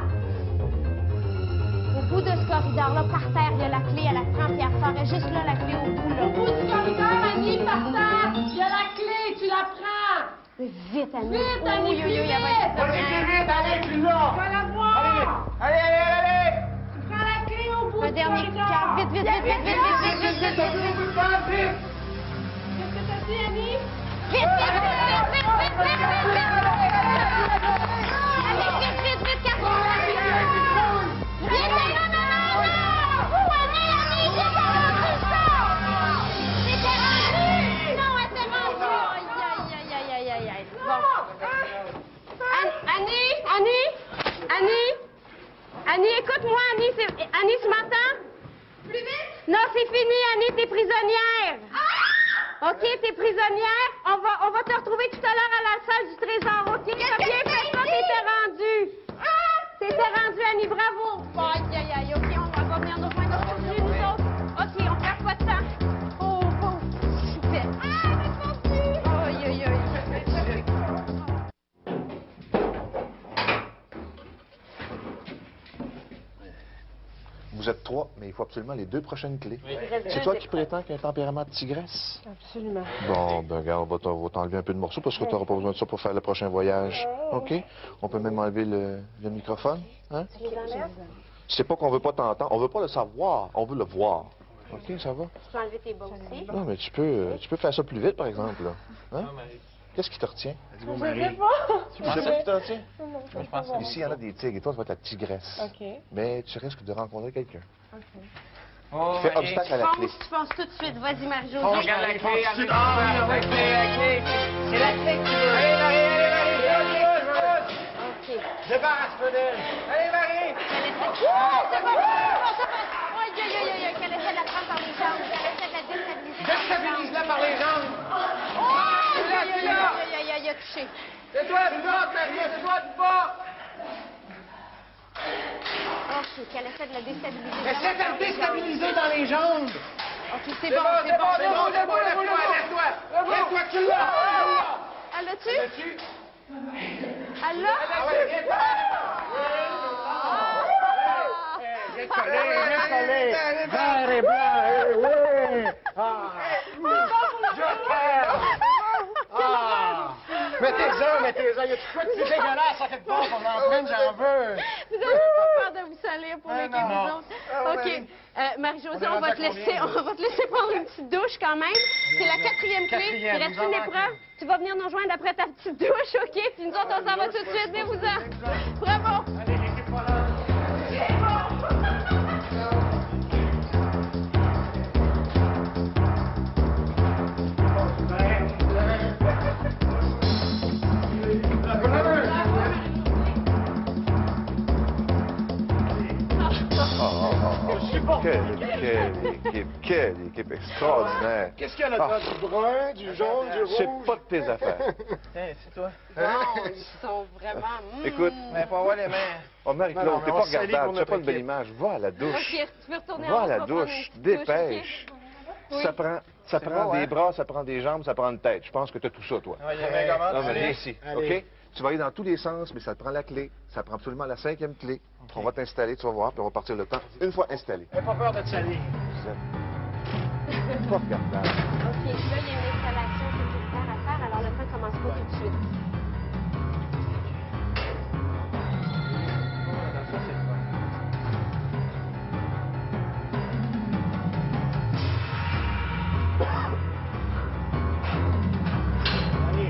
[SPEAKER 2] Au bout de ce corridor-là, par terre, il y a la clé à la trempe. Pierre sort juste là, la clé au bout, là.
[SPEAKER 4] Au bout du corridor, Annie, par terre. Il y a la clé. Tu la prends.
[SPEAKER 2] Vite, Annie.
[SPEAKER 4] Vite, Annie,
[SPEAKER 2] Oui, oui, oui,
[SPEAKER 4] plus
[SPEAKER 2] elle va être
[SPEAKER 4] vite.
[SPEAKER 3] Allez, plus vite, allez, tu
[SPEAKER 4] Tu
[SPEAKER 3] l'as!
[SPEAKER 4] vas l'avoir.
[SPEAKER 3] Allez, allez, allez, allez!
[SPEAKER 4] Tu prends la clé au bout
[SPEAKER 2] Un
[SPEAKER 4] du
[SPEAKER 2] dernier coup de
[SPEAKER 4] corridor.
[SPEAKER 2] cœur. Vite, vite, vite, vite, vite, vite, vite, vite, vite, vite, vite.
[SPEAKER 3] Vite!
[SPEAKER 4] Qu'est-ce que t'as dit, Annie?
[SPEAKER 2] Vite, vite, vite, vite, vite, vite, vite, vite, vite. Allez, vite, vite, vite, Catherine. Vite, non, non, non, non, non. Où, Annie, Annie, vite, Annie, sors. C'était rendu. Non, elle s'est rendue. Aïe, aïe, aïe, aïe, aïe, aïe. Bon. An- Annie, Annie, Annie, Annie, écoute-moi, Annie, c'est... Annie, tu m'entends?
[SPEAKER 4] Plus vite.
[SPEAKER 2] Non, c'est fini, Annie, t'es prisonnière. OK, t'es prisonnière. On va, on va te retrouver tout à l'heure à la salle du trésor, OK? T'as bien fait ça, t'étais rendue. T'étais rendue, Annie, bravo. Bon, aïe, aïe, aïe, OK, on va venir nous joindre aujourd'hui, nous autres. OK, on perd pas de temps. Oh, oh, super. Ah, mais continue. Aïe, aïe, aïe.
[SPEAKER 1] trois, mais il faut absolument les deux prochaines clés.
[SPEAKER 6] Oui.
[SPEAKER 2] Il reste
[SPEAKER 1] C'est
[SPEAKER 2] deux
[SPEAKER 1] toi qui
[SPEAKER 2] épreuves.
[SPEAKER 1] prétends qu'il y a un tempérament de tigresse?
[SPEAKER 4] Absolument.
[SPEAKER 1] Bon, ben regarde, on va t'en- on va t'enlever un peu de morceaux parce que tu n'auras pas besoin de ça pour faire le prochain voyage. OK? On peut même enlever le, le microphone. Hein?
[SPEAKER 2] Tu les enlèves?
[SPEAKER 1] C'est pas qu'on veut pas t'entendre, on veut pas le savoir, on veut le voir. OK, ça va?
[SPEAKER 2] Tu peux enlever tes bas aussi.
[SPEAKER 1] Non, mais tu peux, euh, tu peux faire ça plus vite, par exemple. Là. Hein?
[SPEAKER 6] Ah, Marie.
[SPEAKER 1] Qu'est-ce qui te retient?
[SPEAKER 4] Je sais pas.
[SPEAKER 1] Tu sais pas qui te retient?
[SPEAKER 6] Moi, je pense que
[SPEAKER 1] Ici, il y en a des tigres et toi, tu vas être la tigresse.
[SPEAKER 4] OK.
[SPEAKER 1] Mais tu risques de rencontrer quelqu'un.
[SPEAKER 6] Oh,
[SPEAKER 1] Fais
[SPEAKER 6] Marie.
[SPEAKER 1] obstacle à la clé.
[SPEAKER 2] Fonce, tu fonces tout de suite. Vas-y, Marie-Josée.
[SPEAKER 3] On regarde la clé avec ah, ouais, c'est la clé. C'est la clé que tu veux. Allez, Marie, allez, Marie, allez,
[SPEAKER 2] OK.
[SPEAKER 3] débarrasse-toi d'elle. Allez, Marie.
[SPEAKER 2] Qu'elle essaie... Oh, c'est bon, c'est bon, c'est bon. Aïe, aïe, aïe, aïe, aïe. Qu'elle essaie de la prendre par les jambes. Qu'elle essaie de la déstabiliser.
[SPEAKER 3] Déstabilise-la par les jambes.
[SPEAKER 2] Oh, aïe, aïe, aïe, aïe, aïe, aïe, il a touché.
[SPEAKER 3] C'est toi du bas, Marie, c'est toi du bas.
[SPEAKER 2] OK, qu'elle essaie de la déstabiliser.
[SPEAKER 3] Essaie de la déstabiliser dans les jambes.
[SPEAKER 2] OK, c'est
[SPEAKER 3] C'est
[SPEAKER 2] bon,
[SPEAKER 3] bon,
[SPEAKER 2] c'est bon,
[SPEAKER 3] c'est bon, c'est bon, lève-toi, lève-toi. Lève-toi, tu l'as.
[SPEAKER 2] Elle l'a-tu?
[SPEAKER 3] Tu
[SPEAKER 2] Elle l'a?
[SPEAKER 3] Ah ouais, viens pas. Viens coller, viens coller. Vert et blanc, oui. Ah. Je t'aime. Ah. Mettez-en, mettez-en. Il y a tout quoi de plus dégueulasse à quelque part pour l'empreinte, j'en veux.
[SPEAKER 2] Vous n'avez pas peur de vous salir pour
[SPEAKER 3] Ah,
[SPEAKER 2] les
[SPEAKER 3] non.
[SPEAKER 2] vous autres? OK. Euh, Marie-Josée,
[SPEAKER 3] On est
[SPEAKER 2] on va te
[SPEAKER 3] rendu à
[SPEAKER 2] laisser,
[SPEAKER 3] combien,
[SPEAKER 2] on va te laisser prendre une petite douche quand même. C'est la quatrième clé.
[SPEAKER 3] Quatrième,
[SPEAKER 2] Il reste
[SPEAKER 3] nous
[SPEAKER 2] une
[SPEAKER 3] en
[SPEAKER 2] épreuve. Tu vas venir nous rejoindre après ta petite douche, OK? Puis nous autres, on s'en va tout de suite. Venez-vous-en. Bravo.
[SPEAKER 3] Allez, l'équipe pas là.
[SPEAKER 1] Oh, oh, oh. Quelle, quelle équipe, quelle équipe extraordinaire.
[SPEAKER 7] Qu'est-ce qu'il y a là-dedans? Du brun, du jaune, du rouge?
[SPEAKER 1] C'est pas de tes affaires.
[SPEAKER 6] Tiens, c'est toi.
[SPEAKER 2] Non, ils sont vraiment... mm.
[SPEAKER 1] Écoute,
[SPEAKER 6] Mais pas voir les mains.
[SPEAKER 1] oh Marie-Claude,
[SPEAKER 7] Non,
[SPEAKER 1] t'es
[SPEAKER 7] mais
[SPEAKER 1] pas
[SPEAKER 7] on se salit
[SPEAKER 1] regardable,
[SPEAKER 7] pour
[SPEAKER 1] tu fais pas
[SPEAKER 7] notre
[SPEAKER 1] une belle
[SPEAKER 7] équipe.
[SPEAKER 1] image. Va à la douche.
[SPEAKER 2] OK, tu peux retourner
[SPEAKER 1] Va
[SPEAKER 2] en
[SPEAKER 1] à
[SPEAKER 2] haut,
[SPEAKER 1] la
[SPEAKER 2] tu vas prendre
[SPEAKER 1] douche,
[SPEAKER 2] une petite
[SPEAKER 1] dépêche.
[SPEAKER 2] Oui.
[SPEAKER 1] Ça prend, ça prend
[SPEAKER 6] beau,
[SPEAKER 1] des
[SPEAKER 6] hein?
[SPEAKER 1] bras, ça prend des jambes, ça prend une tête. Je pense que tu as tout ça, toi.
[SPEAKER 6] Ouais, il y a bien comment.
[SPEAKER 1] Non, mais viens
[SPEAKER 6] Allez.
[SPEAKER 1] ici,
[SPEAKER 7] Allez.
[SPEAKER 1] OK? Tu vas aller dans tous les sens, mais ça te prend la clé. Ça prend absolument la cinquième clé. On va t'installer, tu vas voir, puis on va partir le temps. Une fois installé.
[SPEAKER 3] N'aie pas peur de te salir.
[SPEAKER 1] Vous êtes pas regardable.
[SPEAKER 2] OK, là, il y a une installation sécuritaire à faire, alors le temps commence pas tout de suite.
[SPEAKER 6] Ça, c'est toi.
[SPEAKER 3] Allez,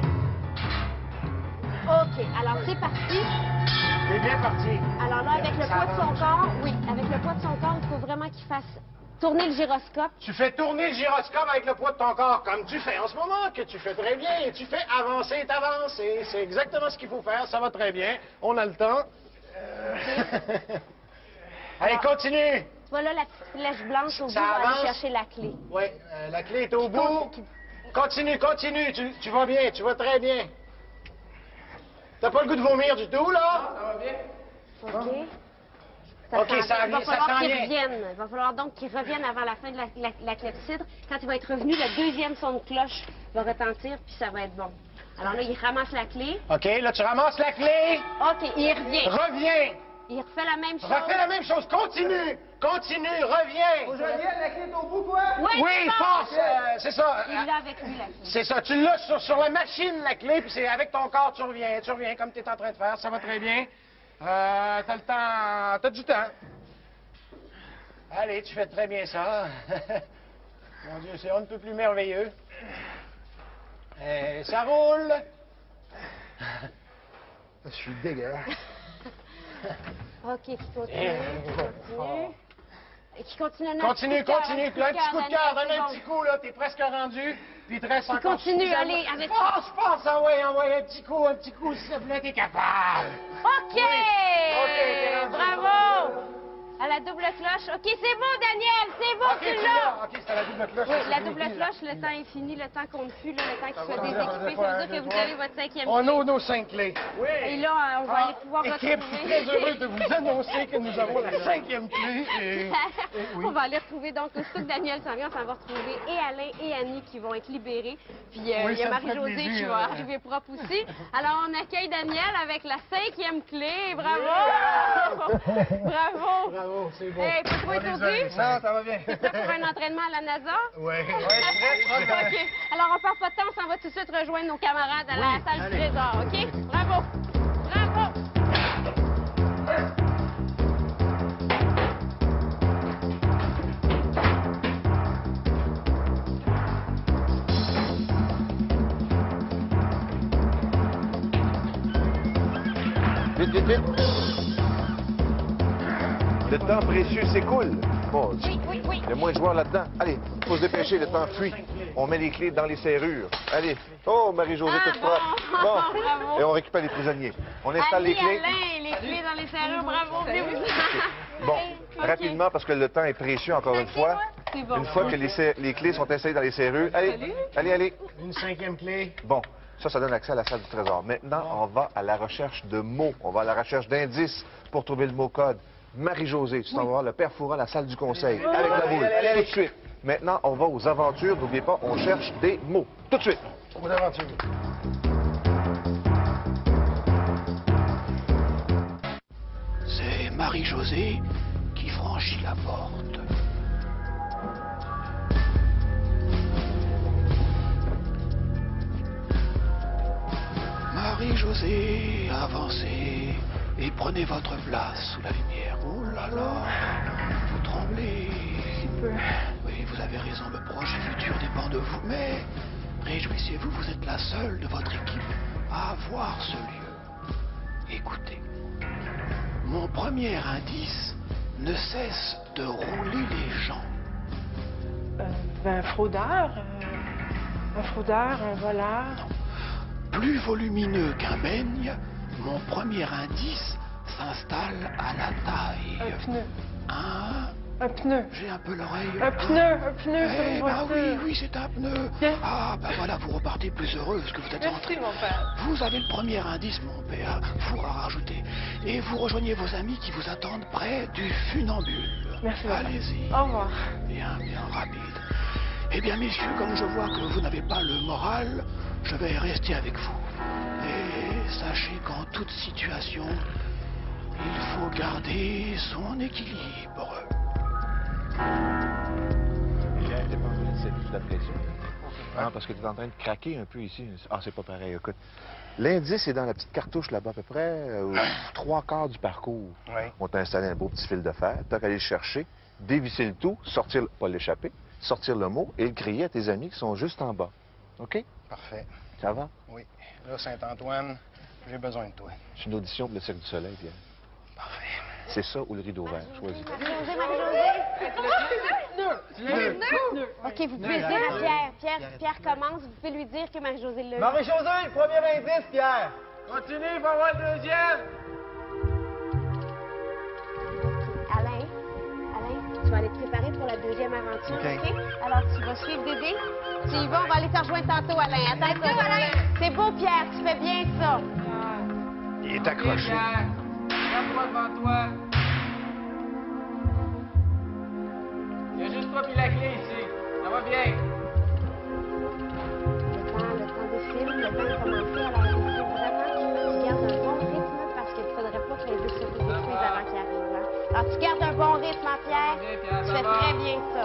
[SPEAKER 2] OK, alors c'est parti.
[SPEAKER 3] c'est bien parti.
[SPEAKER 2] Alors là, avec le
[SPEAKER 3] Ça
[SPEAKER 2] poids de son
[SPEAKER 3] avance.
[SPEAKER 2] corps, oui, avec le poids de son corps, il faut vraiment qu'il fasse tourner le gyroscope.
[SPEAKER 3] Tu fais tourner le gyroscope avec le poids de ton corps, comme tu fais en ce moment, que tu fais très bien, et tu fais avancer et t'avancer. C'est exactement ce qu'il faut faire, ça va très bien. On a le temps. Euh, Allez, continue.
[SPEAKER 2] Tu vois là la petite flèche blanche au bout
[SPEAKER 3] Ça
[SPEAKER 2] pour
[SPEAKER 3] avance.
[SPEAKER 2] aller chercher la clé.
[SPEAKER 3] Oui, euh, la clé est au bout. Continue, continue, tu, tu vas bien, tu vas très bien. T'as pas le goût de vomir du tout, là?
[SPEAKER 2] OK?
[SPEAKER 3] OK,
[SPEAKER 2] s'en-
[SPEAKER 3] ça
[SPEAKER 2] Il va
[SPEAKER 3] vient, ça
[SPEAKER 2] falloir
[SPEAKER 3] s'en
[SPEAKER 2] qu'il
[SPEAKER 3] vient.
[SPEAKER 2] revienne. Il va falloir donc qu'il revienne avant la fin de la, la, la clepsydre. Quand il va être revenu, le deuxième son de cloche va retentir, puis ça va être bon. Alors là, il ramasse la clé.
[SPEAKER 3] OK, là, tu ramasses la clé.
[SPEAKER 2] OK, il revient.
[SPEAKER 3] Reviens.
[SPEAKER 2] Il refait la même chose.
[SPEAKER 3] Refais la même chose. Continue. Continue, reviens.
[SPEAKER 4] La clé est au bout, quoi?
[SPEAKER 2] Oui,
[SPEAKER 3] Oui,
[SPEAKER 2] passe.
[SPEAKER 3] passe. euh, c'est ça.
[SPEAKER 2] Il l'a avec lui, la clé.
[SPEAKER 3] C'est ça. Tu l'as sur, sur la machine, la clé, puis c'est avec ton corps, tu reviens. Tu reviens comme tu es en train de faire. Ça va très bien. Euh, t'as le temps. T'as du temps. Allez, tu fais très bien ça. Mon Dieu, c'est un peu plus merveilleux. Et ça roule.
[SPEAKER 7] Je suis dégueulasse.
[SPEAKER 2] OK, qui continue, qui continue. Et qui continue à donner un
[SPEAKER 3] Continue,
[SPEAKER 2] petit coup de cœur,
[SPEAKER 3] continue. Puis là, un petit coup de cœur, donne un petit
[SPEAKER 2] c'est
[SPEAKER 3] coup, là. T'es presque rendu. Puis il te reste
[SPEAKER 2] Puis
[SPEAKER 3] encore
[SPEAKER 2] continue,
[SPEAKER 3] suffisamment-
[SPEAKER 2] allez, avec-
[SPEAKER 3] Passe, passe, envoie, envoie un petit coup, un petit coup, s'il te plaît, t'es capable.
[SPEAKER 2] bon. OK!
[SPEAKER 3] t'es rendu.
[SPEAKER 2] Bravo! À la double cloche. OK, c'est bon, Daniel, c'est bon,
[SPEAKER 3] OK,
[SPEAKER 2] tu
[SPEAKER 3] tu
[SPEAKER 2] l'as.
[SPEAKER 3] l'as. OK, c'est la double cloche.
[SPEAKER 2] Oui, la double cloche, le temps est fini, le temps compte plus, là, le temps qu'il soit déséquipé, ça veut dire que vous avez votre cinquième
[SPEAKER 3] On
[SPEAKER 2] clé.
[SPEAKER 3] a nos cinq clés. Oui.
[SPEAKER 2] Et là, euh, on va aller pouvoir
[SPEAKER 3] Équipe, je suis
[SPEAKER 2] retrouver...
[SPEAKER 3] très heureux de vous annoncer que nous avons la cinquième clé. Et... et oui.
[SPEAKER 2] On va aller retrouver, donc, aussitôt que Daniel s'en vient, on s'en va retrouver et Alain et Annie qui vont être libérés. Puis euh,
[SPEAKER 3] Oui,
[SPEAKER 2] il y a
[SPEAKER 3] ça me fait
[SPEAKER 2] Marie-Josée qui
[SPEAKER 3] plaisir.
[SPEAKER 2] va arriver propre aussi. Alors, on accueille Daniel avec la cinquième clé. Bravo! Bravo!
[SPEAKER 3] Bravo, c'est beau.
[SPEAKER 2] Hey, pas trop
[SPEAKER 3] On les a,
[SPEAKER 2] étourdi?
[SPEAKER 3] les cinq. Non, ça va bien.
[SPEAKER 2] T'es prêt pour un entraînement à la NASA?
[SPEAKER 3] Oui.
[SPEAKER 2] OK. Alors, on perd pas de temps, on s'en va tout de suite rejoindre nos camarades à la salle du trésor, OK? Bravo! Bravo!
[SPEAKER 1] Vite, vite, vite. Le temps précieux s'écoule. Bon,
[SPEAKER 2] Oui, oui, oui.
[SPEAKER 1] il y a moins de joueurs là-dedans. Allez, il faut se dépêcher, le temps fuit. On met les clés dans les serrures. Allez. Oh, Marie-Josée,
[SPEAKER 2] Ah,
[SPEAKER 1] toute
[SPEAKER 2] bon.
[SPEAKER 1] propre. Bon.
[SPEAKER 2] Bravo.
[SPEAKER 1] Et on récupère les prisonniers. On installe
[SPEAKER 2] Annie,
[SPEAKER 1] les clés.
[SPEAKER 2] Alain, les clés dans les serrures, bravo, venez-vous.
[SPEAKER 1] Bon,
[SPEAKER 2] OK.
[SPEAKER 1] rapidement, parce que le temps est précieux, encore une fois.
[SPEAKER 2] C'est bon.
[SPEAKER 1] Une fois que les, ser- les clés sont installées dans les serrures. Allez, allez, allez.
[SPEAKER 3] Une cinquième clé.
[SPEAKER 1] Bon, ça, ça donne accès à la salle du trésor. Maintenant, on va à la recherche de mots. On va à la recherche d'indices pour trouver le mot code. Marie-Josée, tu t'en vas voir le père Fouras, la salle du conseil, avec la boule, tout de suite. Maintenant, on va aux aventures. N'oubliez pas, on cherche des mots. Tout de suite.
[SPEAKER 3] Aux aventures.
[SPEAKER 7] C'est Marie-Josée qui franchit la porte. Marie-Josée, avancez et prenez votre place sous la lumière. Oh là là, vous tremblez. Oui, vous avez raison, le proche et futur dépend de vous, mais réjouissez-vous, vous êtes la seule de votre équipe à avoir ce lieu. Écoutez, mon premier indice ne cesse de rouler les gens.
[SPEAKER 4] Euh, ben, un fraudeur, euh, un fraudeur, un voleur.
[SPEAKER 7] Plus volumineux qu'un beigne, mon premier indice s'installe à la taille.
[SPEAKER 4] Un pneu.
[SPEAKER 7] Hein?
[SPEAKER 4] Un pneu.
[SPEAKER 7] J'ai un peu l'oreille.
[SPEAKER 4] Un pneu, un pneu sur
[SPEAKER 7] Eh
[SPEAKER 4] une
[SPEAKER 7] ben
[SPEAKER 4] voiture.
[SPEAKER 7] oui, oui, c'est un pneu.
[SPEAKER 4] Bien.
[SPEAKER 7] Ah, ben voilà, vous repartez plus heureuse que vous êtes
[SPEAKER 4] Merci,
[SPEAKER 7] rentrée.
[SPEAKER 4] mon père.
[SPEAKER 7] Vous avez le premier indice, mon père, four à rajouter. Et vous rejoignez vos amis qui vous attendent près du funambule.
[SPEAKER 4] Merci, mon père.
[SPEAKER 7] Allez-y.
[SPEAKER 4] Au revoir.
[SPEAKER 7] Bien, bien rapide. Eh bien, messieurs, comme je vois que vous n'avez pas le moral, je vais rester avec vous. Et sachez qu'en toute situation, il faut garder son équilibre.
[SPEAKER 1] C'est toute la pression. Ah, parce que tu es en train de craquer un peu ici. Ah, c'est pas pareil. Écoute, l'indice est dans la petite cartouche là-bas, à peu près euh, aux trois quarts du parcours.
[SPEAKER 3] Oui.
[SPEAKER 1] On t'a installé un beau petit fil de fer. T'as qu'à aller le chercher, dévisser le tout, sortir, le- pas l'échapper, sortir le mot et le crier à tes amis qui sont juste en bas. OK?
[SPEAKER 3] Parfait.
[SPEAKER 1] Ça va?
[SPEAKER 3] Oui. Là, Saint-Antoine, j'ai besoin de toi.
[SPEAKER 1] C'est une audition pour le Cirque du Soleil, Pierre.
[SPEAKER 3] Parfait.
[SPEAKER 1] C'est ça ou le rideau vert? Choisis.
[SPEAKER 2] Marie-Josée, Marie-Josée. OK, vous pouvez le dire à Pierre. Pierre, Pierre commence, vous pouvez lui dire que Marie-Josée l'a eu.
[SPEAKER 6] Marie-Josée, premier indice, Pierre. Continue, il faut avoir le deuxième.
[SPEAKER 2] Alain, Alain, tu vas aller te préparer pour la deuxième aventure, OK?
[SPEAKER 3] OK.
[SPEAKER 2] Alors, tu vas suivre Dédé. Tu y vas, on va aller te rejoindre tantôt, Alain. Attends, ça, Alain. C'est beau, Pierre, tu fais bien ça.
[SPEAKER 3] Il est accroché.
[SPEAKER 6] Pierre, regarde-toi devant toi. Il y a juste toi puis la clé ici. Ça va bien.
[SPEAKER 2] Le temps, le temps défile, le temps est commencé. Alors, il faut vraiment que tu gardes un bon rythme parce qu'il ne faudrait pas que les deux se détruisent avant qu'il arrive. Hein? Alors, tu gardes un bon rythme, hein, Pierre?
[SPEAKER 6] Bien, Pierre,
[SPEAKER 2] Tu
[SPEAKER 6] ça
[SPEAKER 2] fais
[SPEAKER 6] va.
[SPEAKER 2] très bien ça.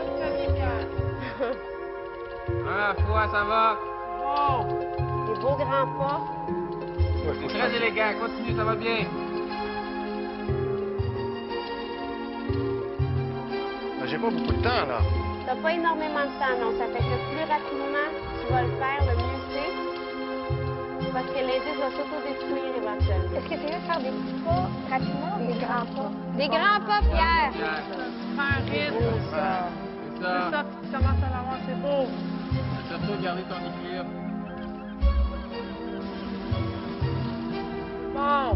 [SPEAKER 6] Un à la fois, ça va.
[SPEAKER 2] Des beaux grands pas.
[SPEAKER 6] C'est très élégant. Continue, ça va bien.
[SPEAKER 3] Ben, j'ai pas beaucoup de temps, là.
[SPEAKER 2] T'as pas énormément de temps, non. Ça fait que le plus rapidement tu vas le faire, le mieux c'est. Parce que l'indice va s'auto-détruire éventuellement.
[SPEAKER 5] Est-ce que c'est mieux de faire des petits pas rapidement ou des grands pas?
[SPEAKER 2] Des grands pas, Pierre!
[SPEAKER 6] Pierre,
[SPEAKER 4] Prends un rythme.
[SPEAKER 6] c'est ça.
[SPEAKER 4] C'est ça, puis tu commences à l'avoir, c'est beau.
[SPEAKER 6] C'est surtout garder ton équilibre.
[SPEAKER 4] Bon.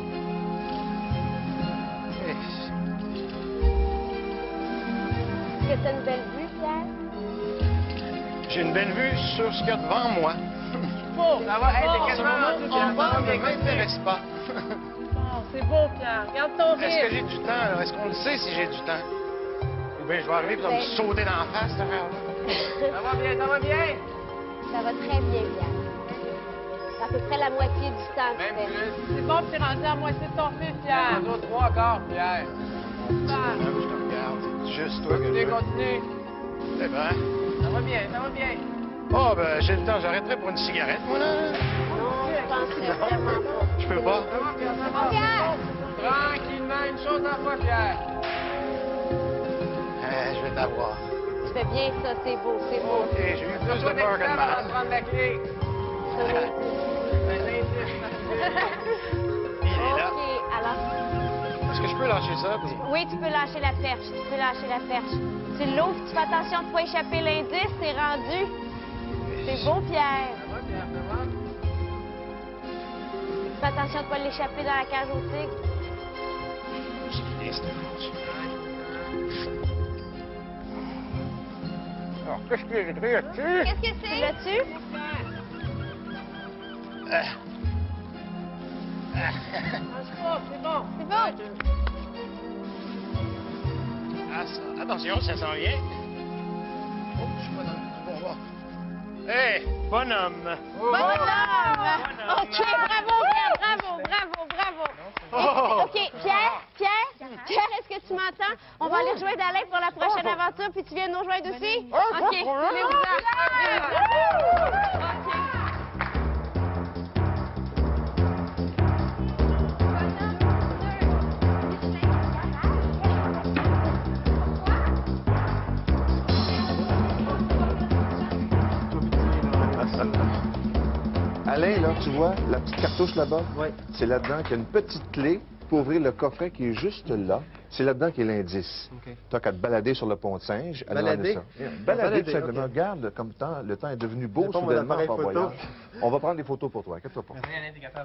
[SPEAKER 3] Eh,
[SPEAKER 2] que tu as une belle vue, Pierre?
[SPEAKER 3] J'ai une belle vue sur ce qu'il y a devant moi.
[SPEAKER 4] Beau.
[SPEAKER 3] Ça va, hey,
[SPEAKER 4] Bon,
[SPEAKER 3] t'es quasiment
[SPEAKER 4] on
[SPEAKER 3] rendu
[SPEAKER 4] va,
[SPEAKER 3] bien.
[SPEAKER 4] on va,
[SPEAKER 3] Ça ne
[SPEAKER 4] mais
[SPEAKER 3] m'intéresse pas.
[SPEAKER 4] Bon, c'est beau, Pierre. Regarde ton
[SPEAKER 3] Est-ce que
[SPEAKER 4] rythme.
[SPEAKER 3] j'ai du temps? là? Est-ce qu'on le sait si j'ai du temps? Ou bien je vais arriver et ça va me sauter dans la face, cette affaire-là. Ça va bien, ça va bien?
[SPEAKER 2] Ça va très bien, Pierre. C'est à peu près la moitié du temps que tu fais.
[SPEAKER 4] C'est bon, tu es rendu à moitié de ton fil, Pierre.
[SPEAKER 3] Deux, trois quarts, Pierre.
[SPEAKER 4] Super.
[SPEAKER 3] Je te regarde, c'est juste toi que je
[SPEAKER 4] Continue,
[SPEAKER 3] veux.
[SPEAKER 4] continue.
[SPEAKER 3] C'est vrai?
[SPEAKER 4] Ça va bien, ça va bien.
[SPEAKER 3] Oh, ben, j'ai le temps, j'arrêterai pour une cigarette, moi, là.
[SPEAKER 2] Non, je pensais vraiment pas.
[SPEAKER 3] Je peux pas.
[SPEAKER 4] Ça va, Pierre, ça va.
[SPEAKER 2] Pierre!
[SPEAKER 4] Tranquillement, une chose à la fois, Pierre.
[SPEAKER 3] Eh, je vais t'avoir.
[SPEAKER 2] Tu fais bien ça, c'est beau, c'est beau.
[SPEAKER 3] OK, j'ai eu plus de peur que de
[SPEAKER 4] On va
[SPEAKER 3] mal.
[SPEAKER 4] prendre la clé.
[SPEAKER 3] Il est là.
[SPEAKER 2] OK, alors...
[SPEAKER 3] Est-ce que je peux lâcher ça? puis-
[SPEAKER 2] Oui, tu peux lâcher la perche, tu peux lâcher la perche. Tu l'ouvres, tu fais attention de ne pas échapper l'indice, t'es rendu. C'est beau, Pierre.
[SPEAKER 4] Ça va, Pierre, ça va?
[SPEAKER 2] Fais attention de ne pas l'échapper dans la cage au tigre.
[SPEAKER 3] J'ai quitté cette foutue. Alors, qu'est-ce qu'il y a écrit là-dessus?
[SPEAKER 2] Qu'est-ce que c'est? Tu l'as-tu?
[SPEAKER 3] Ah.
[SPEAKER 4] Lâche pas, c'est bon.
[SPEAKER 2] C'est bon.
[SPEAKER 3] Ah, ça... Attention, ça s'en vient. Oh, je suis pas dans le bon bord. Hey, bonhomme!
[SPEAKER 2] Bonhomme! OK, bravo, Pierre, bravo, bravo, bravo.
[SPEAKER 3] Oh!
[SPEAKER 2] OK, Pierre, Pierre, Pierre, est-ce que tu m'entends? On va aller rejoindre Alain pour la prochaine aventure, puis tu viens nous rejoindre aussi? OK, venez-vous-en. OK.
[SPEAKER 1] Alain, là, tu vois, la petite cartouche là-bas?
[SPEAKER 8] Oui.
[SPEAKER 1] C'est là-dedans qu'il y a une petite clé pour ouvrir le coffret qui est juste là. C'est là-dedans qu'il y a l'indice.
[SPEAKER 8] OK.
[SPEAKER 1] Tu n'as qu'à te balader sur le pont de Singe. aller
[SPEAKER 8] Balader?
[SPEAKER 1] demander ça. Yeah. Balader,
[SPEAKER 8] Balader,
[SPEAKER 1] tout simplement.
[SPEAKER 8] OK.
[SPEAKER 1] Regarde comme temps, le temps est devenu beau
[SPEAKER 8] C'est pas mon
[SPEAKER 1] soudainement
[SPEAKER 8] appareil
[SPEAKER 1] par
[SPEAKER 8] photo.
[SPEAKER 1] voyage. On va prendre des photos pour toi, inquiète-toi pas.
[SPEAKER 6] Rien, t'es capable.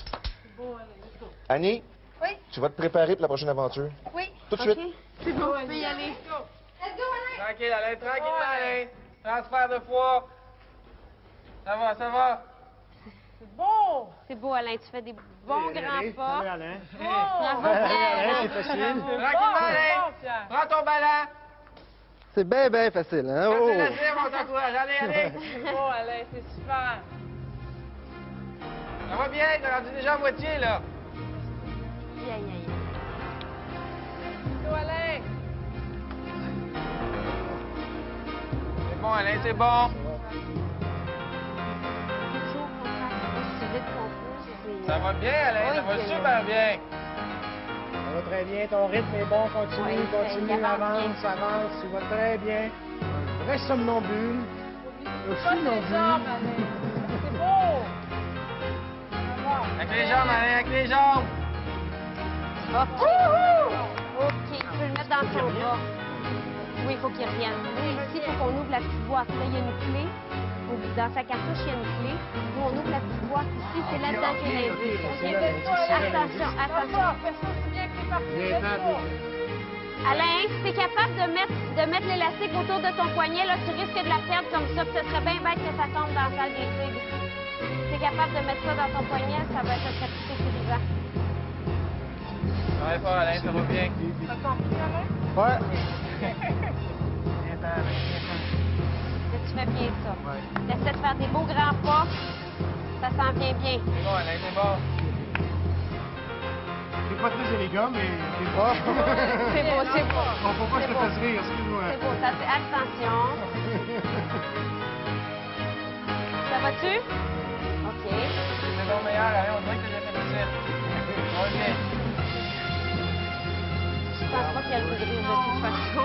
[SPEAKER 1] Annie,
[SPEAKER 5] Oui,
[SPEAKER 1] tu vas te préparer pour la prochaine aventure.
[SPEAKER 5] oui.
[SPEAKER 1] Tout de
[SPEAKER 2] OK,
[SPEAKER 1] suite.
[SPEAKER 2] c'est bon, tu peux y aller.
[SPEAKER 5] Let's go, Alain.
[SPEAKER 6] Tranquille, Alain, tranquillement, Alain. Transfert de poids. Ça va, ça va.
[SPEAKER 4] C'est beau.
[SPEAKER 2] C'est beau, Alain, tu fais des bons grands pas.
[SPEAKER 3] Salut, Alain.
[SPEAKER 2] Bravo,
[SPEAKER 3] Alain,
[SPEAKER 2] Pierre.
[SPEAKER 3] c'est facile.
[SPEAKER 6] Tranquillement, Alain.
[SPEAKER 4] Bon, Pierre.
[SPEAKER 6] Prends ton ballon.
[SPEAKER 8] C'est bien, bien facile, hein?
[SPEAKER 6] Quand
[SPEAKER 8] Oh!
[SPEAKER 6] tu l'as on t'encourage. Allez, allez.
[SPEAKER 4] C'est beau, Alain, c'est super.
[SPEAKER 6] Ça va bien, t'as rendu déjà à moitié, là.
[SPEAKER 2] Aïe, aïe, aïe.
[SPEAKER 4] Go, Alain.
[SPEAKER 6] C'est bon, Alain, c'est bon.
[SPEAKER 2] Toujours qu'on fasse aussi vite qu'on peut, c'est-
[SPEAKER 6] Ça va bien, Alain,
[SPEAKER 2] Oui,
[SPEAKER 6] ça va
[SPEAKER 2] c'est-
[SPEAKER 6] super bien.
[SPEAKER 3] Ça va très bien, ton rythme est bon, continue,
[SPEAKER 2] Oui,
[SPEAKER 3] continue,
[SPEAKER 2] il avance
[SPEAKER 3] avance, avance, tu vas très bien. Reste somnambule. Le
[SPEAKER 4] Pas tes
[SPEAKER 3] funambule.
[SPEAKER 4] jambes, Alain. C'est beau. Ça va.
[SPEAKER 6] Avec les jambes, Alain, avec les jambes.
[SPEAKER 2] OK. OK, tu peux le mettre dans son bras. Oui, il faut qu'il revienne. Nous, ici, il faut qu'on ouvre la petite boîte. Là, il y a une clé. Dans sa cartouche, il y a une clé. Nous, on ouvre la petite boîte ici. C'est là-dedans qu'il y a l'indice. OK? Attention, attention.
[SPEAKER 4] Fais ça aussi bien que c'est parti.
[SPEAKER 3] Viens,
[SPEAKER 4] Let's
[SPEAKER 3] Pat.
[SPEAKER 4] go.
[SPEAKER 2] Alain, si tu es capable de mettre, de mettre l'élastique autour de ton poignet, là, tu risques de la perdre comme ça. Puis ce serait bien bête que ça tombe dans la salle des tigres. Si tu es capable de mettre ça dans ton poignet, ça va être très sécurisant.
[SPEAKER 6] Ouais, fort, Alain, ça va bien.
[SPEAKER 4] Ça t'en prie, Alain?
[SPEAKER 3] Ouais.
[SPEAKER 2] Là, tu fais bien ça. Essaie de faire des beaux grands pas. Ça s'en vient bien.
[SPEAKER 6] C'est bon, Alain, c'est bon.
[SPEAKER 3] C'est pas très élégant, mais c'est
[SPEAKER 8] Ah!
[SPEAKER 2] C'est beau, c'est beau.
[SPEAKER 3] On faut pas
[SPEAKER 2] C'est
[SPEAKER 3] se
[SPEAKER 2] beau.
[SPEAKER 3] fasse rire, excuse-moi.
[SPEAKER 2] C'est beau, ça fait attention. Ça va-tu? OK.
[SPEAKER 6] C'est ton meilleur, Alain, on dirait que t'as fait facile. Ça va bien.
[SPEAKER 2] Je pense pas qu'il y a le goût de rire de toute façon.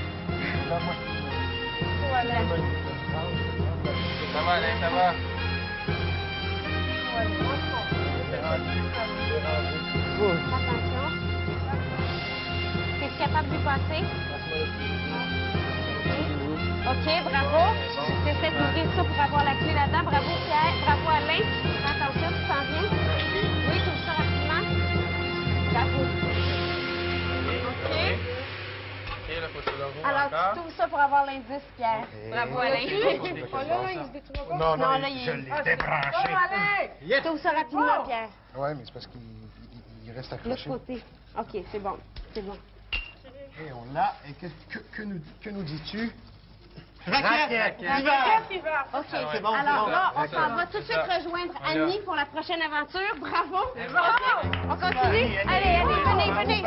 [SPEAKER 4] Go, Alain.
[SPEAKER 6] Ça va, Alain, ça va.
[SPEAKER 4] Go, Alain.
[SPEAKER 2] Attention. Es-tu capable de lui passer? OK, bravo. Tu essaies d'ouvrir ça pour avoir la clé là-dedans. Bravo, Pierre. Bravo, Alain. Attention, tu t'en viens. Oui, tu ouvres ça rapidement. Bravo. OK.
[SPEAKER 6] OK, là, faut
[SPEAKER 2] Alors, tu t'ouvres ça pour avoir l'indice, Pierre. Bravo, Alain.
[SPEAKER 3] Non, non,
[SPEAKER 2] Non, là,
[SPEAKER 3] il-
[SPEAKER 2] il-
[SPEAKER 3] je l'ai
[SPEAKER 2] Ah,
[SPEAKER 3] débranché.
[SPEAKER 2] Tu ouvres ça rapidement, Pierre.
[SPEAKER 3] Ouais, mais c'est parce qu'il il- il reste
[SPEAKER 2] L'autre
[SPEAKER 3] accroché.
[SPEAKER 2] côté. OK, c'est bon. C'est bon.
[SPEAKER 3] Et on l'a. Et que, que, que nous, que nous dis-tu?
[SPEAKER 8] Raquette!
[SPEAKER 4] Hiver.
[SPEAKER 2] OK.
[SPEAKER 8] c'est bon,
[SPEAKER 2] Alors
[SPEAKER 8] c'est
[SPEAKER 2] là,
[SPEAKER 8] bon.
[SPEAKER 2] on s'en va tout de suite rejoindre Annie pour la prochaine aventure. Bravo.
[SPEAKER 4] Bravo.
[SPEAKER 2] On continue? Allez, allez, venez, venez.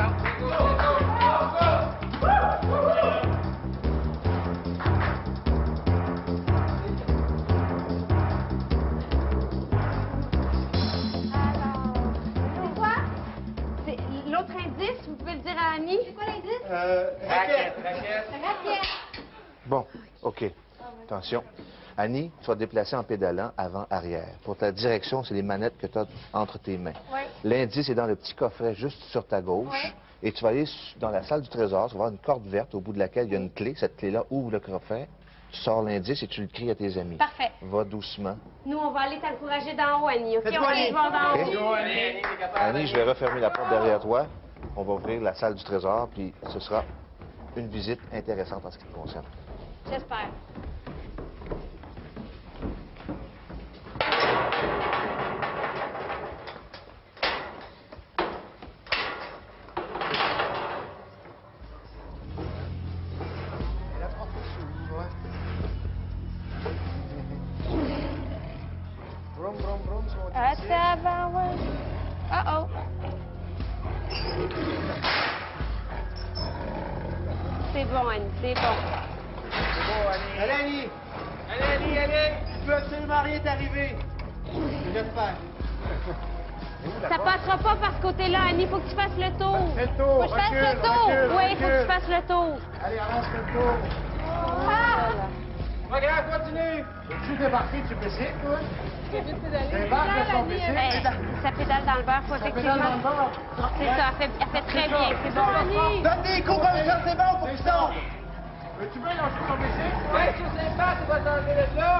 [SPEAKER 2] Alors, c'est quoi? C'est l'autre indice, vous pouvez le dire à Annie? C'est quoi l'indice?
[SPEAKER 8] Euh, raquette!
[SPEAKER 2] Raquette.
[SPEAKER 1] Bon, OK. Attention. Annie, tu vas te déplacer en pédalant avant-arrière. Pour ta direction, c'est les manettes que tu as entre tes mains.
[SPEAKER 2] Oui.
[SPEAKER 1] L'indice est dans le petit coffret juste sur ta gauche.
[SPEAKER 2] Ouais.
[SPEAKER 1] Et tu vas aller su- dans la salle du trésor. Tu vas voir une corde verte au bout de laquelle il y a une clé. Cette clé-là ouvre le coffret. Tu sors l'indice et tu le cries à tes amis.
[SPEAKER 2] Parfait.
[SPEAKER 1] Va doucement.
[SPEAKER 2] Nous, on va aller t'encourager d'en haut, Annie. OK?
[SPEAKER 8] Faites-vous,
[SPEAKER 2] On va
[SPEAKER 8] Annie.
[SPEAKER 2] te voir d'en
[SPEAKER 1] OK?
[SPEAKER 2] haut.
[SPEAKER 1] Annie, je vais refermer la porte derrière toi. On va ouvrir la salle du trésor, puis ce sera une visite intéressante en ce qui te concerne.
[SPEAKER 2] J'espère.
[SPEAKER 3] Elle a trois fois ouais. Brum, brum, brum, sur mon
[SPEAKER 2] À
[SPEAKER 3] tricep.
[SPEAKER 2] ta barouette. Uh-oh. C'est bon, Annie, c'est bon.
[SPEAKER 8] Allez, Annie!
[SPEAKER 6] Allez, allez, allez!
[SPEAKER 8] Tu peux absolument rien t'arriver! J'espère.
[SPEAKER 2] Ça passera pas par ce côté-là, Annie. Faut que tu fasses le tour.
[SPEAKER 3] Fais le tour,
[SPEAKER 2] Faut que je fasse
[SPEAKER 3] recule,
[SPEAKER 2] le tour.
[SPEAKER 3] recule,
[SPEAKER 2] Oui, faut que
[SPEAKER 3] recule.
[SPEAKER 2] tu fasses le tour.
[SPEAKER 3] Allez, avance, fais le tour.
[SPEAKER 2] Ah!
[SPEAKER 6] Regarde, continue!
[SPEAKER 3] Veux-tu débarquer du bicycle, toi? Débarque de son bicycle.
[SPEAKER 2] Hey, ça pédale dans le beurre, faut
[SPEAKER 3] Ça fait
[SPEAKER 2] effectivement.
[SPEAKER 3] dans le bord.
[SPEAKER 2] C'est ça, elle fait, elle fait très bien. C'est bon, Annie.
[SPEAKER 8] Donne des coups comme ça, c'est bon pour qu'ils sortent!
[SPEAKER 3] Veux-tu bien lâcher ton bicycle?
[SPEAKER 6] Ouais, sur ses pattes, tu vas t'enlever de là!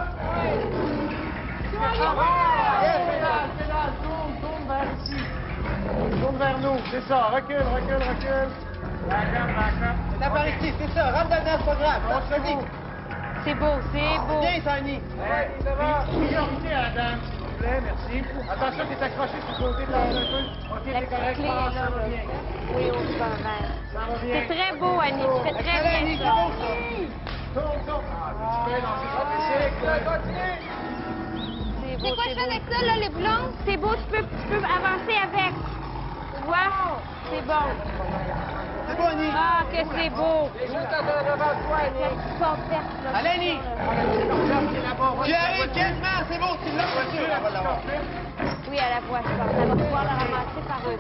[SPEAKER 3] Yes, pédale, pédale, tourne, tourne vers ici. Tourne vers nous, c'est ça. Recule, recule, recule. Back up, back up.
[SPEAKER 8] C'est par ici, c'est ça. Rentre dedans, c'est pas grave. Vas-y.
[SPEAKER 2] C'est beau, c'est beau.
[SPEAKER 8] Viens, ça, Annie.
[SPEAKER 6] Ouais, ça va!
[SPEAKER 3] Priorité à la dame, s'il vous plaît, merci. Attention, t'es accroché sur le côté de la d'un peu. OK,
[SPEAKER 2] La
[SPEAKER 3] t'es
[SPEAKER 2] petite
[SPEAKER 3] correct,
[SPEAKER 2] clé
[SPEAKER 3] passe,
[SPEAKER 2] est là.
[SPEAKER 3] ça va
[SPEAKER 2] là.
[SPEAKER 3] bien.
[SPEAKER 2] Oui, au super vert.
[SPEAKER 3] Ça va bien.
[SPEAKER 2] C'est très beau, Annie. Tu fais très
[SPEAKER 8] Excellent,
[SPEAKER 2] bien
[SPEAKER 8] Annie,
[SPEAKER 2] ça.
[SPEAKER 8] c'est bon, ça.
[SPEAKER 3] Tourne, tourne. Ah, veux-tu bien lancer ton bicycle?
[SPEAKER 6] Continue!
[SPEAKER 2] C'est beau,
[SPEAKER 5] C'est quoi je fais
[SPEAKER 2] beau.
[SPEAKER 5] avec ça, là, les blondes?
[SPEAKER 2] C'est beau, tu peux, tu peux avancer avec. Tu vois? C'est bon.
[SPEAKER 8] C'est bon, Annie.
[SPEAKER 2] Ah, que c'est beau.
[SPEAKER 6] C'est juste devant toi,
[SPEAKER 2] La
[SPEAKER 6] Annie!
[SPEAKER 2] petite porte verte, là.
[SPEAKER 8] Allez, Annie. Tu arrives quasiment, c'est bon, tu l'as voiture, elle va l'avoir.
[SPEAKER 2] Oui, à la voix, je pense. Elle va pouvoir la ramasser par un.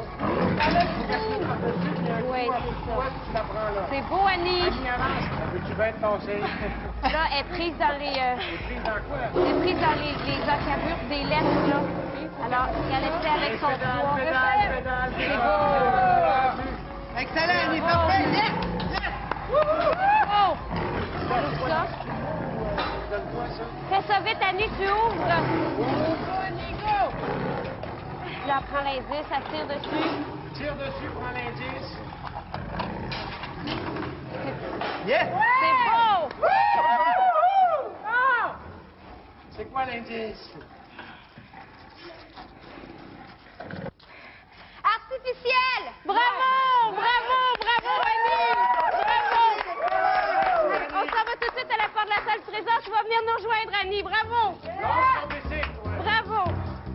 [SPEAKER 2] Oui, c'est ça.
[SPEAKER 3] Tu la prends là.
[SPEAKER 2] C'est beau, Annie.
[SPEAKER 3] Veux-tu bien te passer?
[SPEAKER 2] Là, elle est prise dans les... euh,
[SPEAKER 3] Prise dans quoi?
[SPEAKER 2] elle est prise dans les, les encavures des lettres, là. Alors, elle est fait avec son poids.
[SPEAKER 3] Pédale, pédale,
[SPEAKER 2] C'est
[SPEAKER 3] pédale.
[SPEAKER 2] beau.
[SPEAKER 8] Excellent, Annie, parfait. Yes, yes.
[SPEAKER 2] Oh! Ça. Fais ça vite, Annie, tu ouvres. Tu la prends l'indice, elle tire dessus.
[SPEAKER 3] Tire dessus, prends l'indice.
[SPEAKER 8] Yes.
[SPEAKER 2] C'est beau!
[SPEAKER 3] C'est quoi l'indice?
[SPEAKER 5] Artificiel!
[SPEAKER 2] Bravo! Bravo! Bravo, Annie! Bravo! On s'en va tout de suite à la porte de la salle du trésor. Tu vas venir nous rejoindre, Annie. Bravo!
[SPEAKER 3] Lâche ton bicycle, ouais.
[SPEAKER 2] Bravo!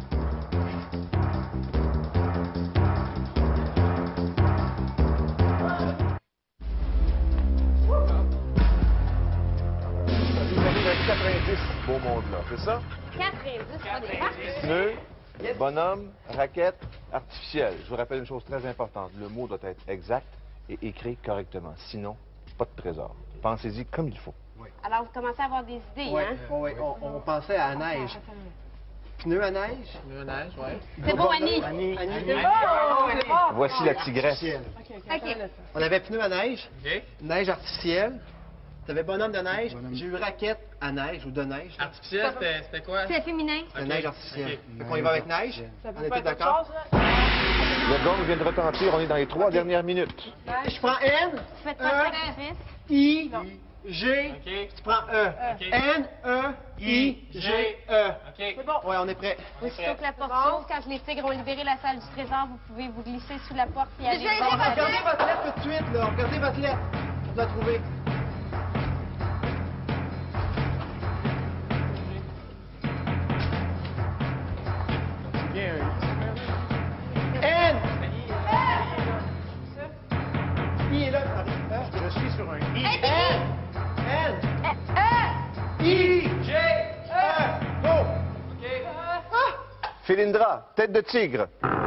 [SPEAKER 1] Vous avez le quatre-vingt-dix, beau monde-là, c'est ça?
[SPEAKER 2] quatre-vingt-dix, pas des marques.
[SPEAKER 1] Pneu, bonhomme, raquette, artificielle. Je vous rappelle une chose très importante. Le mot doit être exact et écrit correctement. Sinon, pas de trésor. Pensez-y comme il faut.
[SPEAKER 2] Alors, vous commencez à avoir des idées,
[SPEAKER 8] Oui,
[SPEAKER 2] hein?
[SPEAKER 8] oui, on, on pensait à la neige. Pneu à neige.
[SPEAKER 6] Le neige, ouais.
[SPEAKER 2] C'est beau, Annie.
[SPEAKER 8] Annie. Annie.
[SPEAKER 1] Voici la tigresse.
[SPEAKER 2] OK.
[SPEAKER 8] On avait pneu à neige,
[SPEAKER 6] OK.
[SPEAKER 8] neige artificielle. T'avais bonhomme de neige. J'ai eu raquette à neige ou de neige.
[SPEAKER 6] Artificiel, c'était c'était quoi?
[SPEAKER 5] C'est féminin.
[SPEAKER 8] C'est
[SPEAKER 6] Ok.
[SPEAKER 8] neige artificielle.
[SPEAKER 6] Ok.
[SPEAKER 8] Fait qu'on y va avec neige. On
[SPEAKER 4] peut pas
[SPEAKER 8] était
[SPEAKER 4] être autre
[SPEAKER 8] d'accord?
[SPEAKER 4] chose, là?
[SPEAKER 1] Le gong vient de retentir, on est dans les trois dernières minutes.
[SPEAKER 8] Je prends N,
[SPEAKER 2] Faites pas de sacrifice.
[SPEAKER 8] I, G,
[SPEAKER 6] OK.
[SPEAKER 8] tu prends E. N, E, I, G, E.
[SPEAKER 6] OK.
[SPEAKER 4] C'est bon.
[SPEAKER 8] Ouais, on est prêt.
[SPEAKER 2] Aussitôt que la porte s'ouvre, quand les tigres ont libéré la salle du trésor, vous pouvez vous glisser sous la porte et aller
[SPEAKER 5] J'ai
[SPEAKER 2] voir la
[SPEAKER 8] Regardez votre lettre tout de suite, là. Regardez votre lettre. Vous la trouvez. N! I est là.
[SPEAKER 3] Je suis sur un I.
[SPEAKER 8] N! N! I, G, E. Go!
[SPEAKER 1] Philindra, tête de tigre.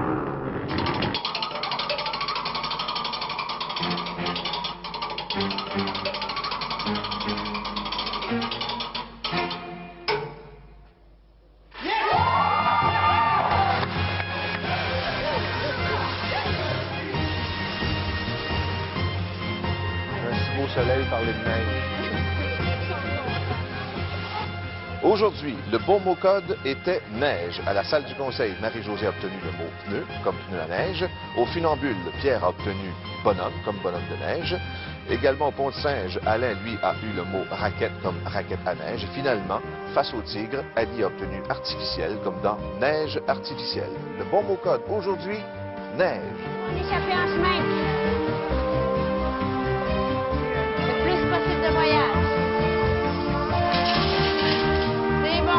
[SPEAKER 1] Un si beau soleil parler de neige. Aujourd'hui, le bon mot code était neige. À la salle du conseil, Marie-Josée a obtenu le mot pneu, comme pneu à neige. Au funambule, Pierre a obtenu bonhomme, comme bonhomme de neige. Également au pont de singe, Alain, lui, a eu le mot raquette, comme raquette à neige. Et finalement, face au tigre, Ali a obtenu artificiel, comme dans neige artificielle. Le bon mot code aujourd'hui, neige.
[SPEAKER 2] On échappé en chemin. Le plus possible de voyage. C'est bon.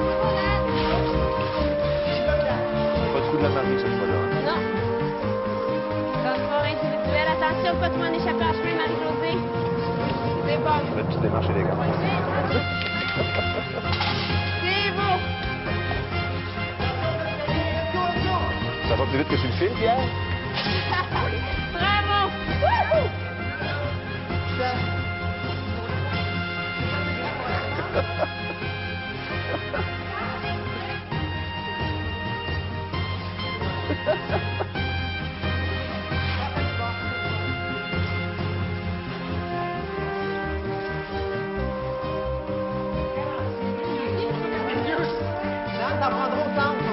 [SPEAKER 1] Pas de coup de la Marie cette fois-là.
[SPEAKER 2] Non. Transport individuel. Attention, pas trop en échapper en chemin, Marie-Josée. C'est bon.
[SPEAKER 1] Je vais une petite démarche élégante.
[SPEAKER 2] C'est bon.
[SPEAKER 1] Ça va plus vite que sur le fil, Pierre?
[SPEAKER 2] Bravo. Wouhou!
[SPEAKER 8] Jeanne, t'en prendras au centre.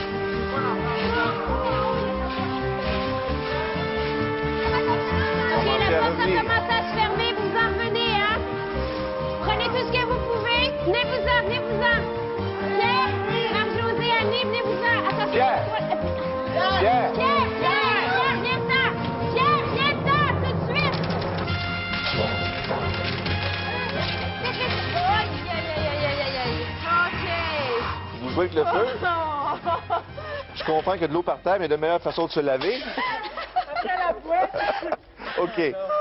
[SPEAKER 2] Ok, la porte a commencé à se fermer, vous en revenez, hein? Prenez tout ce que vous pouvez. Venez-vous-en, venez-vous-en. Pierre, Marie-Josée, Annie, venez-vous-en. Attention.
[SPEAKER 1] Pierre.
[SPEAKER 2] Pierre,
[SPEAKER 1] Pierre.
[SPEAKER 2] Pierre, Pierre, viens-t'en. Pierre, viens-t'en, tout de suite. Aïe, aïe, aïe, aïe, aïe, aïe.
[SPEAKER 1] Vous jouez avec le feu?
[SPEAKER 2] OK.
[SPEAKER 1] Je comprends que de l'eau par terre, mais de meilleure façon de se laver.
[SPEAKER 4] Après la boîte.
[SPEAKER 1] OK.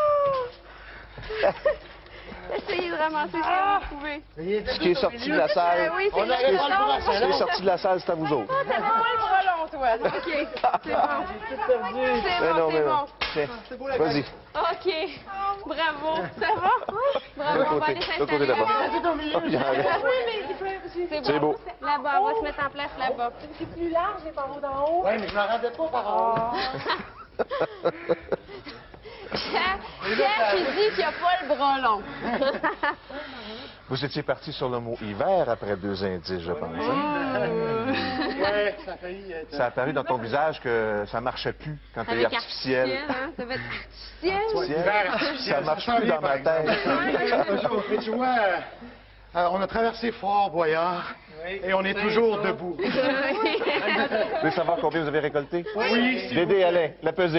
[SPEAKER 2] Essayez de ramasser ce que vous pouvez.
[SPEAKER 1] Ce qui est sorti de la salle,
[SPEAKER 2] Ben oui, c'est
[SPEAKER 8] On
[SPEAKER 2] le
[SPEAKER 8] n'arrête pas le
[SPEAKER 2] bras.
[SPEAKER 8] bras,
[SPEAKER 1] ce qui est sorti de la salle, c'est à vous autres.
[SPEAKER 4] T'avais pas le bras long, toi.
[SPEAKER 2] OK, c'est bon. C'est
[SPEAKER 1] Mais
[SPEAKER 2] bon,
[SPEAKER 1] non, mais
[SPEAKER 2] c'est
[SPEAKER 1] non.
[SPEAKER 2] bon.
[SPEAKER 1] Tiens, vas-y.
[SPEAKER 2] OK. Bravo. Ça va? Bravo,
[SPEAKER 1] L'autre
[SPEAKER 2] on va
[SPEAKER 1] côté,
[SPEAKER 2] aller
[SPEAKER 1] l'autre
[SPEAKER 2] s'installer
[SPEAKER 1] côté d'abord.
[SPEAKER 2] là-bas.
[SPEAKER 1] Il y en a.
[SPEAKER 4] Oui, mais il faut- j'ai-
[SPEAKER 1] C'est beau.
[SPEAKER 2] Là-bas, on va se mettre en place là-bas.
[SPEAKER 4] c'est plus large, les barreaux d'en haut.
[SPEAKER 8] Ouais, mais je m'en rendais pas par en haut.
[SPEAKER 2] Pierre, Pierre qui dit qu'il n'a pas le bras long.
[SPEAKER 1] Vous étiez parti sur le mot hiver après deux indices, je pense. hein?
[SPEAKER 8] Ouais, ça a failli être...
[SPEAKER 1] Ça a apparu dans ton visage que ça marchait plus quand tu es
[SPEAKER 2] Avec
[SPEAKER 1] artificiel.
[SPEAKER 2] hein? Ça va être artificiel.
[SPEAKER 1] Artificiel. Ça marche plus dans ma tête.
[SPEAKER 7] Mais tu vois, euh, euh, on a traversé Fort Boyard et on est toujours debout.
[SPEAKER 1] Vous voulez savoir combien vous avez récolté?
[SPEAKER 7] Oui, s'il
[SPEAKER 1] Dédé, Alain, la pesée.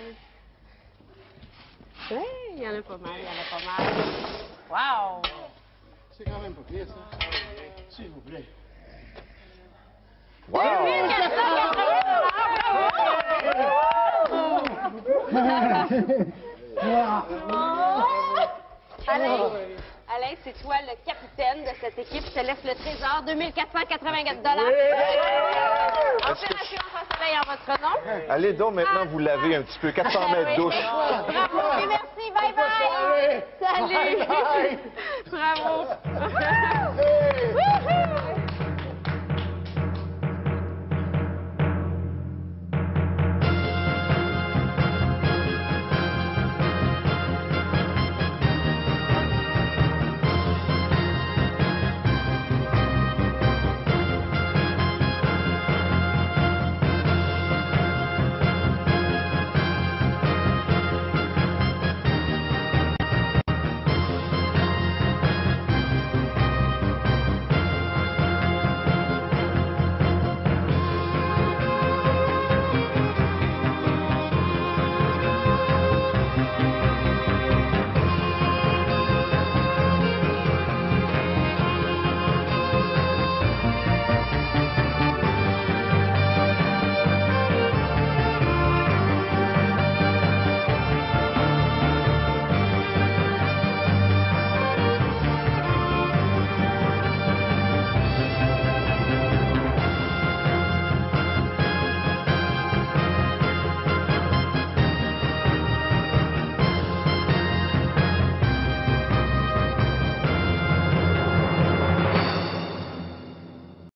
[SPEAKER 2] Oui, il y en a pas mal, il y en a pas mal. Wow!
[SPEAKER 7] C'est quand même pas pire, ça. S'il vous plaît.
[SPEAKER 1] Wow!
[SPEAKER 2] Alain, Alain, c'est toi le capitaine de cette équipe. Je te laisse le trésor, deux mille quatre cent quatre-vingt-quatre dollars. Opération en soleil en votre nom.
[SPEAKER 1] Allez donc maintenant vous laver un petit peu. quatre cents mètres douche.
[SPEAKER 2] Bravo et merci, bye bye. Salut. Bravo.